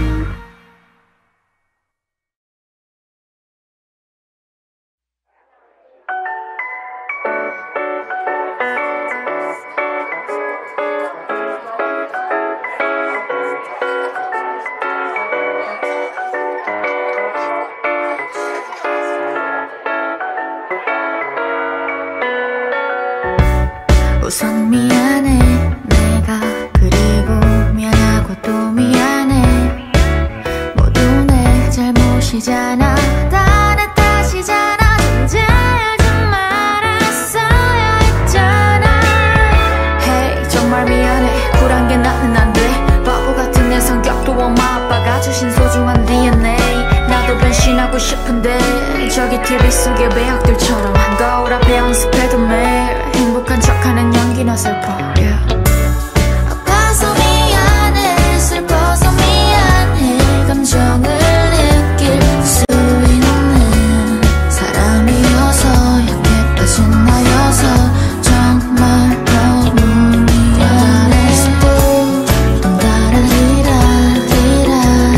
우선 미안해 내가 그리고 미안하고 또 미안해 모두 내 잘못이잖아 다 내 탓이잖아 존재를 좀 말했어야 했잖아 Hey 정말 미안해 쿨한 게 나는 안 돼 바보 같은 내 성격도 엄마 아빠가 주신 소중한 DNA 나도 변신하고 싶은데 저기 TV 속의 배역들처럼 거울 앞에 연습해도 매일 행복한 척하는 연기나 슬퍼 yeah. 아파서 미안해 슬퍼서 미안해 감정을 느낄 수 있는 사람이어서 약해 빠진 나여서 정말 너무 미안해 똥다라리라 리라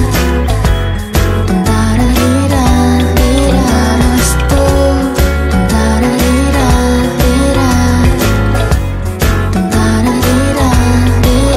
똥다라리라 리라 똥다라리라 리라 똥다라리라 리라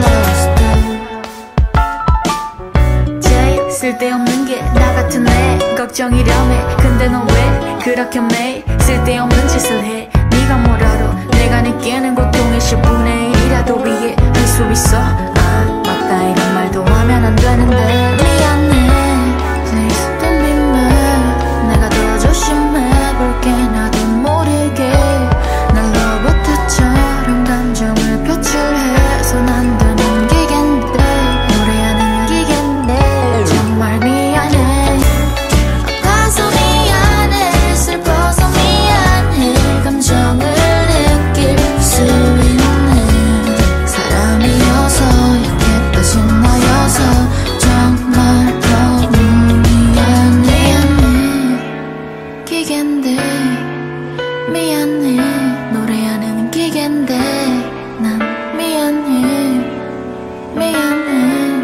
제일 쓸데없는 게 나 같은 애 걱정이라며 근데 넌 왜 그렇게 매일 쓸데없는 짓을 해 네가 뭘 알아 내가 느끼는 고통의 10분의 1이라도 이해할 수 있어 아 맞다 이런 말도 하면 안 되는데 미안해 Please don't be mad 내가 더 조심해볼게 나도 모르게 날 로봇처럼 감정을 표출해선 안 되는 기계인데 노래하는 기계인데 정말 미안해 아파서 미안해 슬퍼서 미안해 감정을 느낄 수 있는 사람이어서 약해 빠진 나여서 정말 너무 미안해 기계인데 미안해 노래하는 기계인데 난 미안해 미안해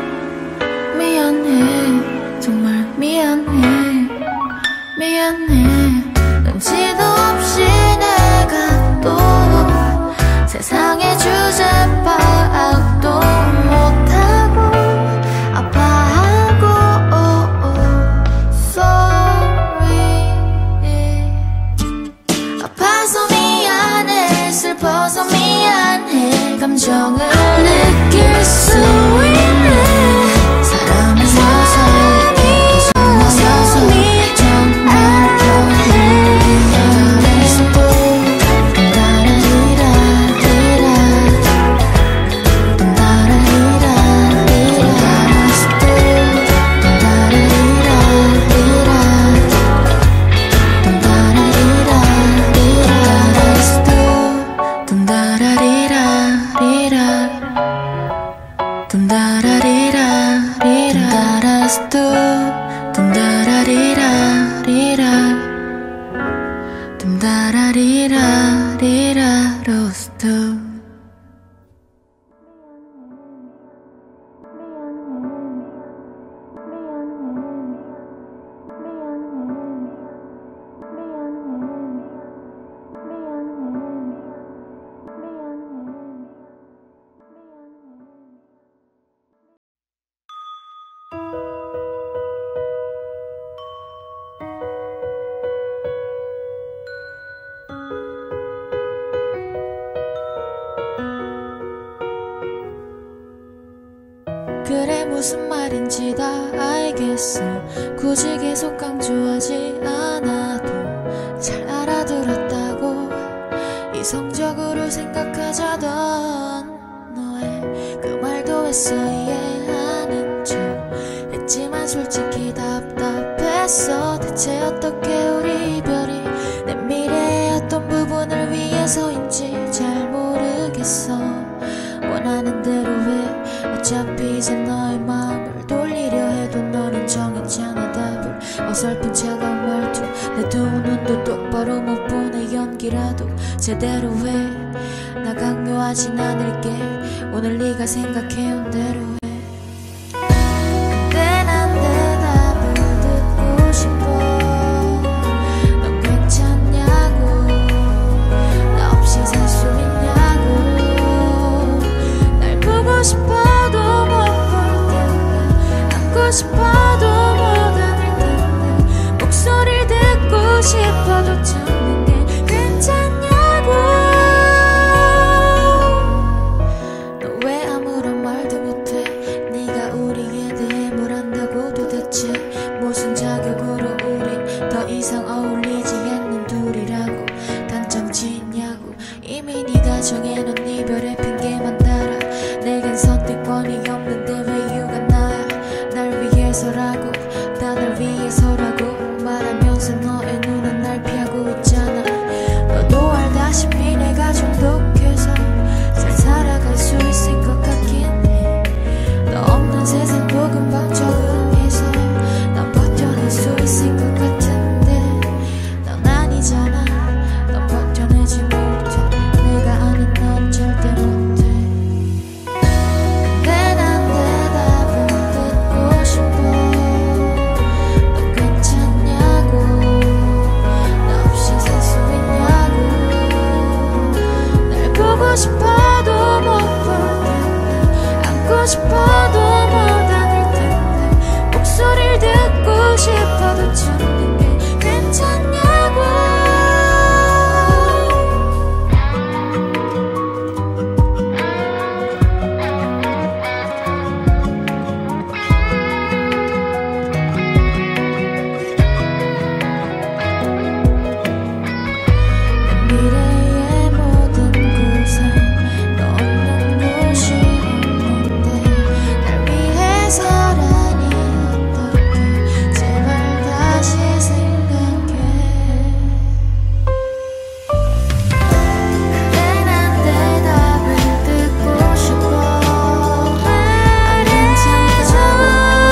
미안해 정말 미안해 미안해 눈치도 없이 내가 또 세상의 주제 파악도 못하고 아파하고 sorry 아파서 미안해 슬퍼서 미안해 감정을 느낄 수 있는 사람이어서 나서서 정말 너무 미안해 똥다라리라 리라 똥다라리라 리라 똥다라리라 리라 똥다라리라 리라 똥다라리라 리라 dumdararira rira darastu dumdararira rira dumdararira rira rostu 그래 무슨 말인지 다 알겠어 굳이 계속 강조하지 않아도 잘 알아들었다고 이성적으로 생각하자던 너의 그 말도 했어 이해하 솔직히 답답했어. 대체 어떻게 우리 이별이 내 미래의 어떤 부분을 위해서인지 잘 모르겠어. 원하는 대로 해. 어차피 이제 너의 마음을 돌리려 해도 너는 정했잖아 답을. 어설픈 차가운 말투 내 두 눈도 똑바로 못 보내. 연기라도 제대로 해. 나 강요하진 않을게. 오늘 네가 생각해온 대로 해. 근데 난 대답을 듣고 싶어. 넌 괜찮냐고. 나 없이 살 수 있냐고. 날 보고 싶어도 못 볼 텐데, 안고 싶어도 못 안을 텐데, 목소리를 듣고 싶어도 참는 게 괜찮냐고. 너 왜 아무런 말도 못해. 네가 우리에 대해 뭘 안다고 도대체. 무슨 자격으로 우린 더 이상 어울리지 않는 둘이라고 단정지 있냐고. 이미 네가 정해놓은 이별의 핑계만 달아. 내겐 선택권이 없는데 왜 이유가 나야. 날 위해서라고 다 날 위해서라고 말하면서 너의 눈은 날 피하고 있잖아. 너도 알다시피 내가 좀 독해서 잘 살아갈 수 있을 것 같긴 해. 너 없는 세상도 금방 적응해서 난 버텨낼 수 있을 것 같은데 넌 아니잖아. 넌 버텨내지 못해. 내가 아는 넌 절대 못해. 근데 난 대답을 듣고 싶어. 넌 괜찮냐고. 나 없이 살 수 있냐고. 날 보고 싶어도 못 볼 텐데, 안고 싶어도 못 안을 텐데, 목소리를 듣고 싶어도 참는 게 괜찮냐고. 미래의 모든 곳엔 너 없는 곳이 없는데 날 위해서라니 어떻게 제발 다시 생각해. 근데 난 대답을 듣고 싶어. 말해줘.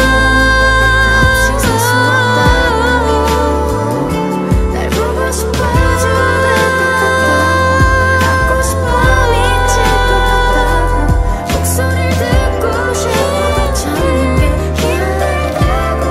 없이 살 수 없다고. 날 보고 싶어줘. 안고 싶어 미칠 것 같다고. 목소리를 듣고 싶어도 참는 게 힘들다고.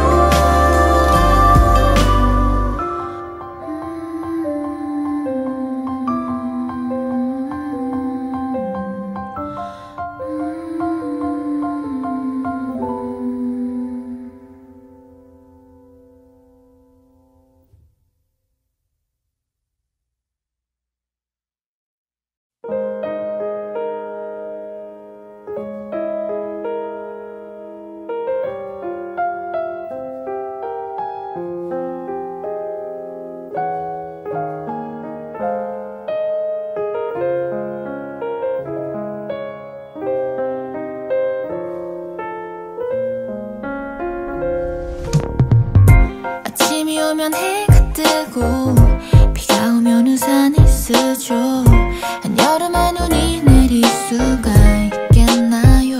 아침이 오면 해가 뜨고 비가 오면 우산을 쓰죠. 한여름에 눈이 내릴 수가 있겠나요.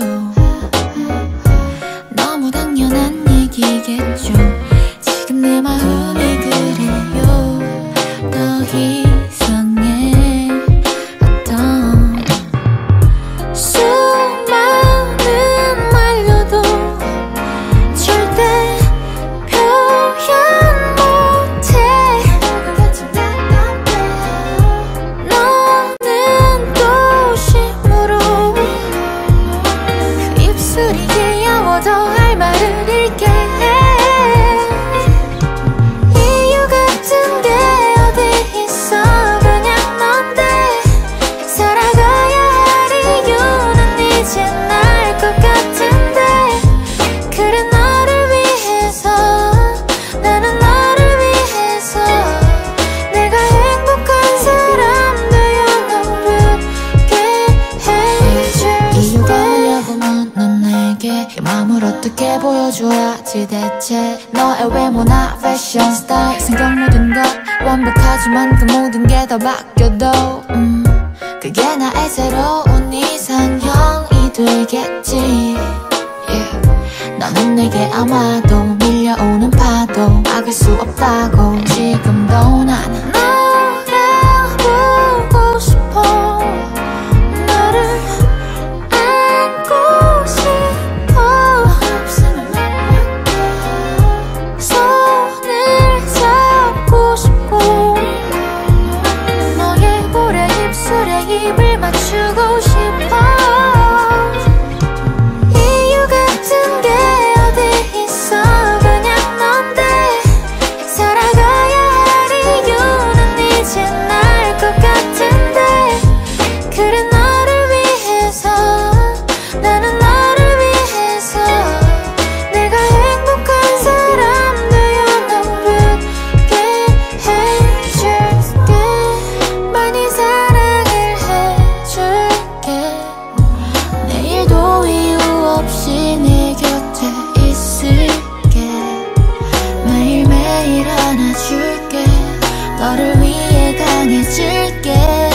너무 당연한 얘기겠죠. 지금 내 마음이 그래요. 더 이상의 어떤 수많은 말로도 절대 표현 못해. 너는 도심으로 그 입술이 귀여워도 할 말을 잃게 해. 이유 같은 게 어디 있어. 그냥 넌데 살아가야 할 이유는 이제 날 것 같은데. 그래 너를 위해서 나는 너를 위해서 내가 행복한 사람 되어 너를 웃게 해줄게. 이유가 뭐냐고 넌 내게 이 마음을 어떻게 보여줘야지 대체 너의 외모나 패션 스타일 성격 모든 것 완벽하지만 그 모든 게 다 바뀌어도 그게 나의 새로운 이상형이 되겠지 너는 내게 아마도 밀려오는 파도 막을 수 없다고 지금도 나는 너를 보고 싶어 너를 안고 싶어 손을 잡고 싶고 너의 볼에 입술에 입을 맞추고 싶어 너를 위해 강해질게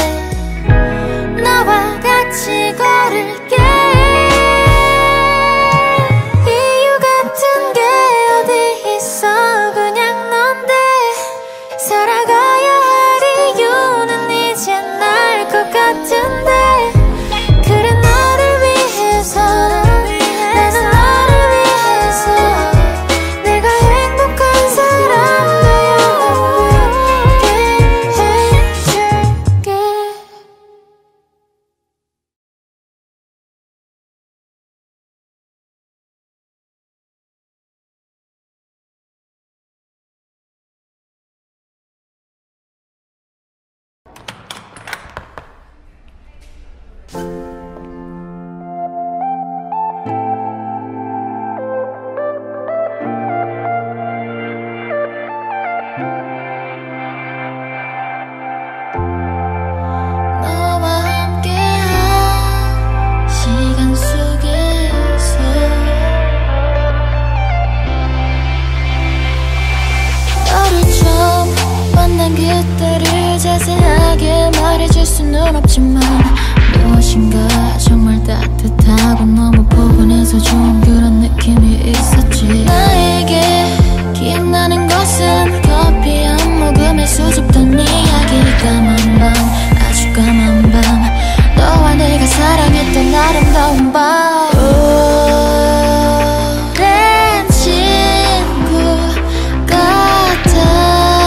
나와 같이 걸을게 이유 같은 게 어디 있어 그냥 넌데 살아가야 할 이유는 이제 날 것 같은데 그래 너를 위해서 나는 너를 위해서 내가 행복한 사람 그때를 자세하게 말해줄 수는 없지만 무엇인가 정말 따뜻하고 너무 포근해서 좋은 그런 느낌이 있었지 나에게 기억나는 것은 커피 한 모금에 수줍던 이야기 까만 밤 아주 까만 밤 너와 내가 사랑했던 아름다운 밤 오랜 친구 같아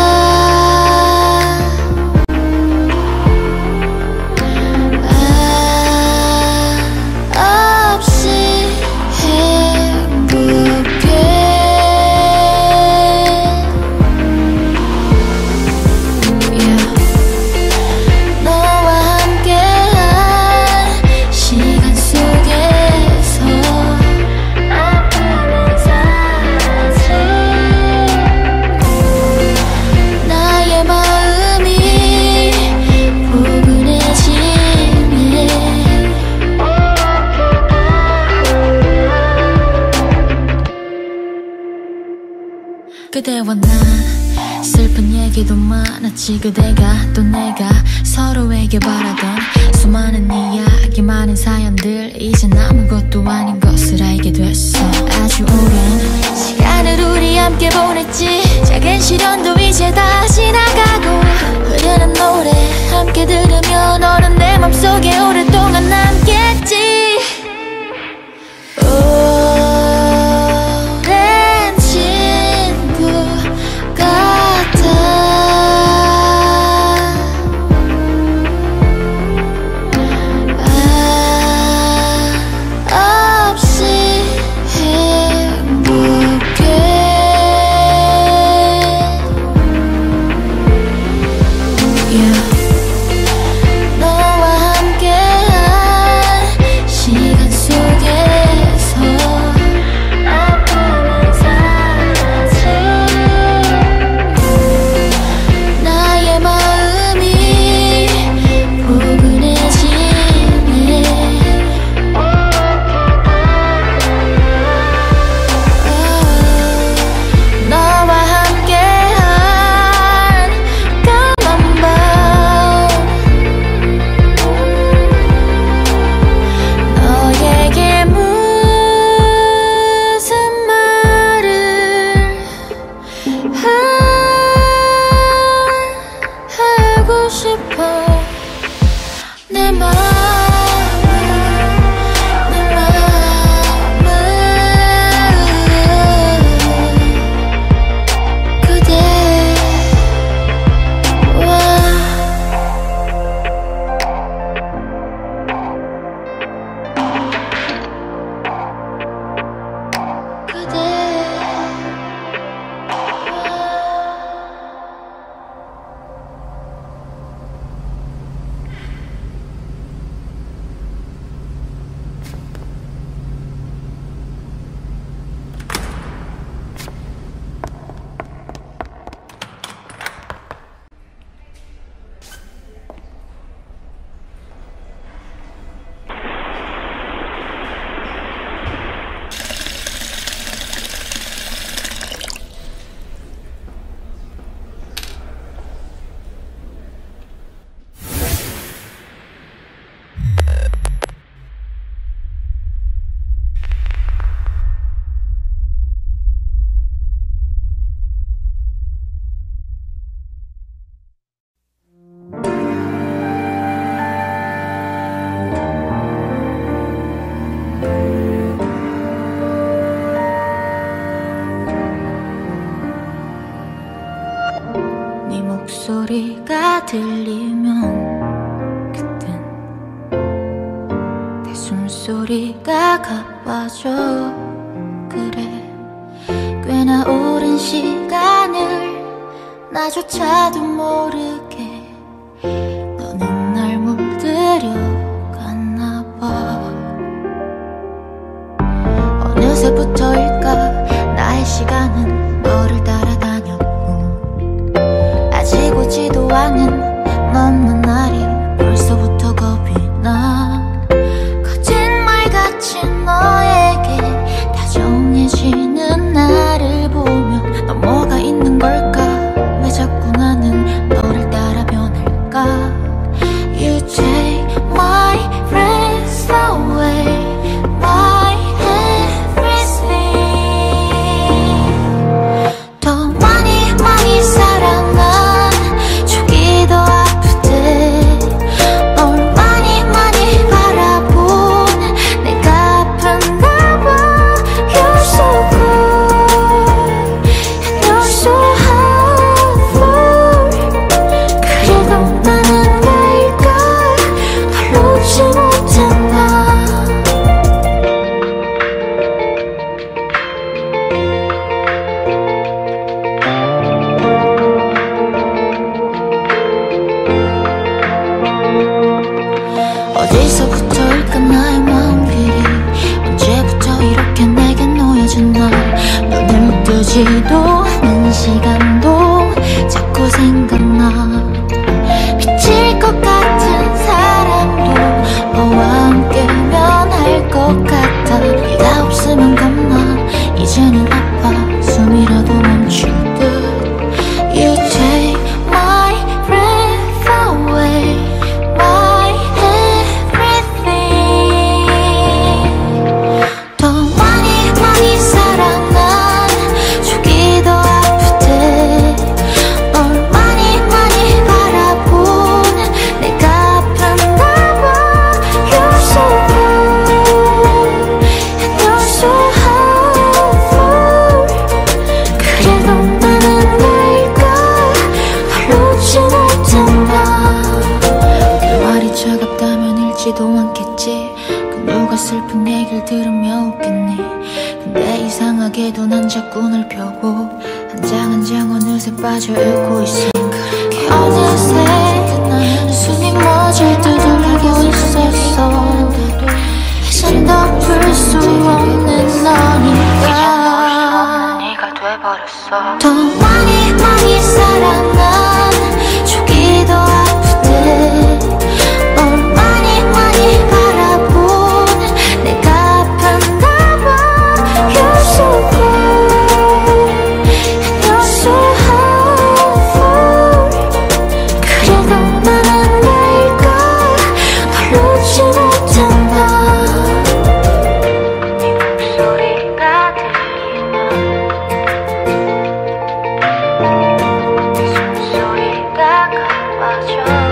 그대와 난 슬픈 얘기도 많았지 그대가 또 내가 서로에게 바라던 수많은 이야기 많은 사연들 이젠 아무것도 아닌 것을 알게 됐어 아주 오랜 시간을 우리 함께 보냈지 작은 시련도 이제 다 지나가고 흐르는 노래 함께 들으며 너는 내 맘속에 오랫동안 남겠지 너와 함께한 들리면 그땐 내 숨소리가 가빠져. 그래 꽤나 오랜 시간을 나조차도 모르게 너는 날 물들여 갔나 봐. 어느새부터일까 나의 시간은 너를 따라다녔고 아직 오지도 않은 넘는 날이 벌써부터 겁이 나. 거짓말같이 너에게 다정해지는 나를 보면 넌 뭐가 있는 걸까? 왜 자꾸 나는 너를 따라 변할까? You take my breath away, my everything. 더 많이 많이 사랑한 족이 더 아프대. 널 많이 많이 바라본 내가 아픈가 봐. You're so good and you're so hurtful. 그래도 나는 왜일까? 널 놓지 못했나. 어디서부터일까 나의 마음길이 언제부터 이렇게 내게 놓여졌나. 눈을 뜨지도 않은 시간도 자꾸 생각나. 비칠 것 같은 사람도 너와 함께면 할 것 같아. 네가 없으면 겁나. 이제는 아파 숨이라도 멈출 듯. You take my breath away, my everything. 더 많이 많이 사랑한 족이 더 아프대. 널 많이 많이 바라본 내가 아픈가 봐. You're so good and you're so hurtful. 그래도 나는 왜일까? 널 놓지 못한다. 그 말이 차갑다면 읽지도 않겠지. 그 누가 슬픈 얘기를 들으며 웃겠니. 근데 이상하게도 난 자꾸 널 펴고 한 장 한 장 어느새 빠져 읽고 있어. 어느새 숨이 멎을 듯 울고 있었어. 이젠 덮을 수 없는 너니까. 더 많이 많이 사랑한 족이 더 아프대. 널 많이 많이 바라본 내가 아픈가 봐. You're so good and you're so hurtful. 그래도 나는 왜일까? 널 놓지 못한다. 네 목소리가 들리면 내 숨소리가 가빠져.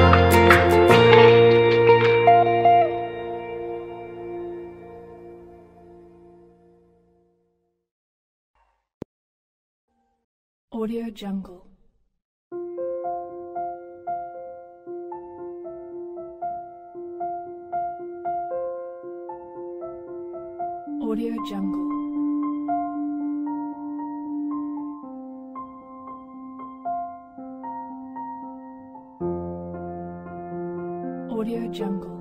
Audio Jungle. Audio Jungle. Audio Jungle.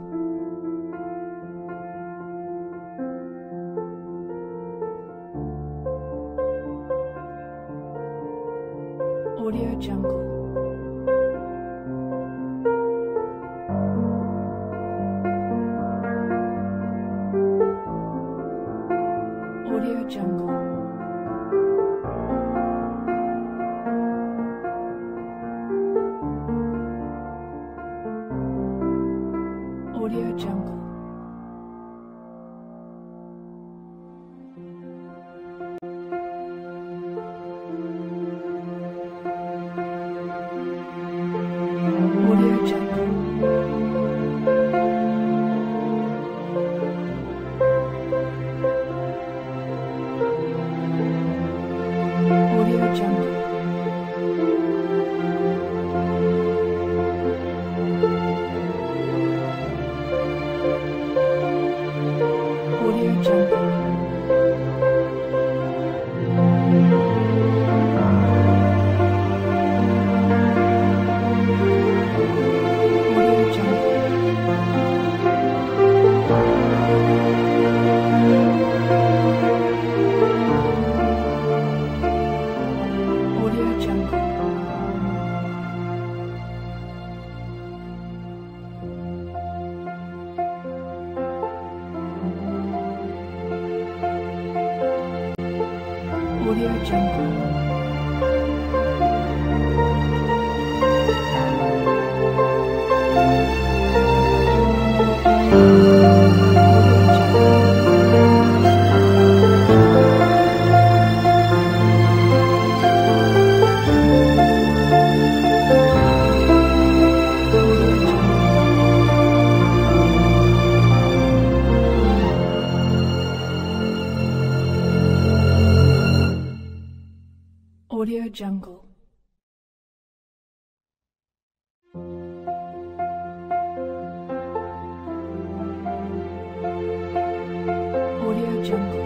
Audio Jungle. Audio Jungle. Audio Jungle. Audio Jungle. Audio Jungle. Audio Jungle. Audio Jungle.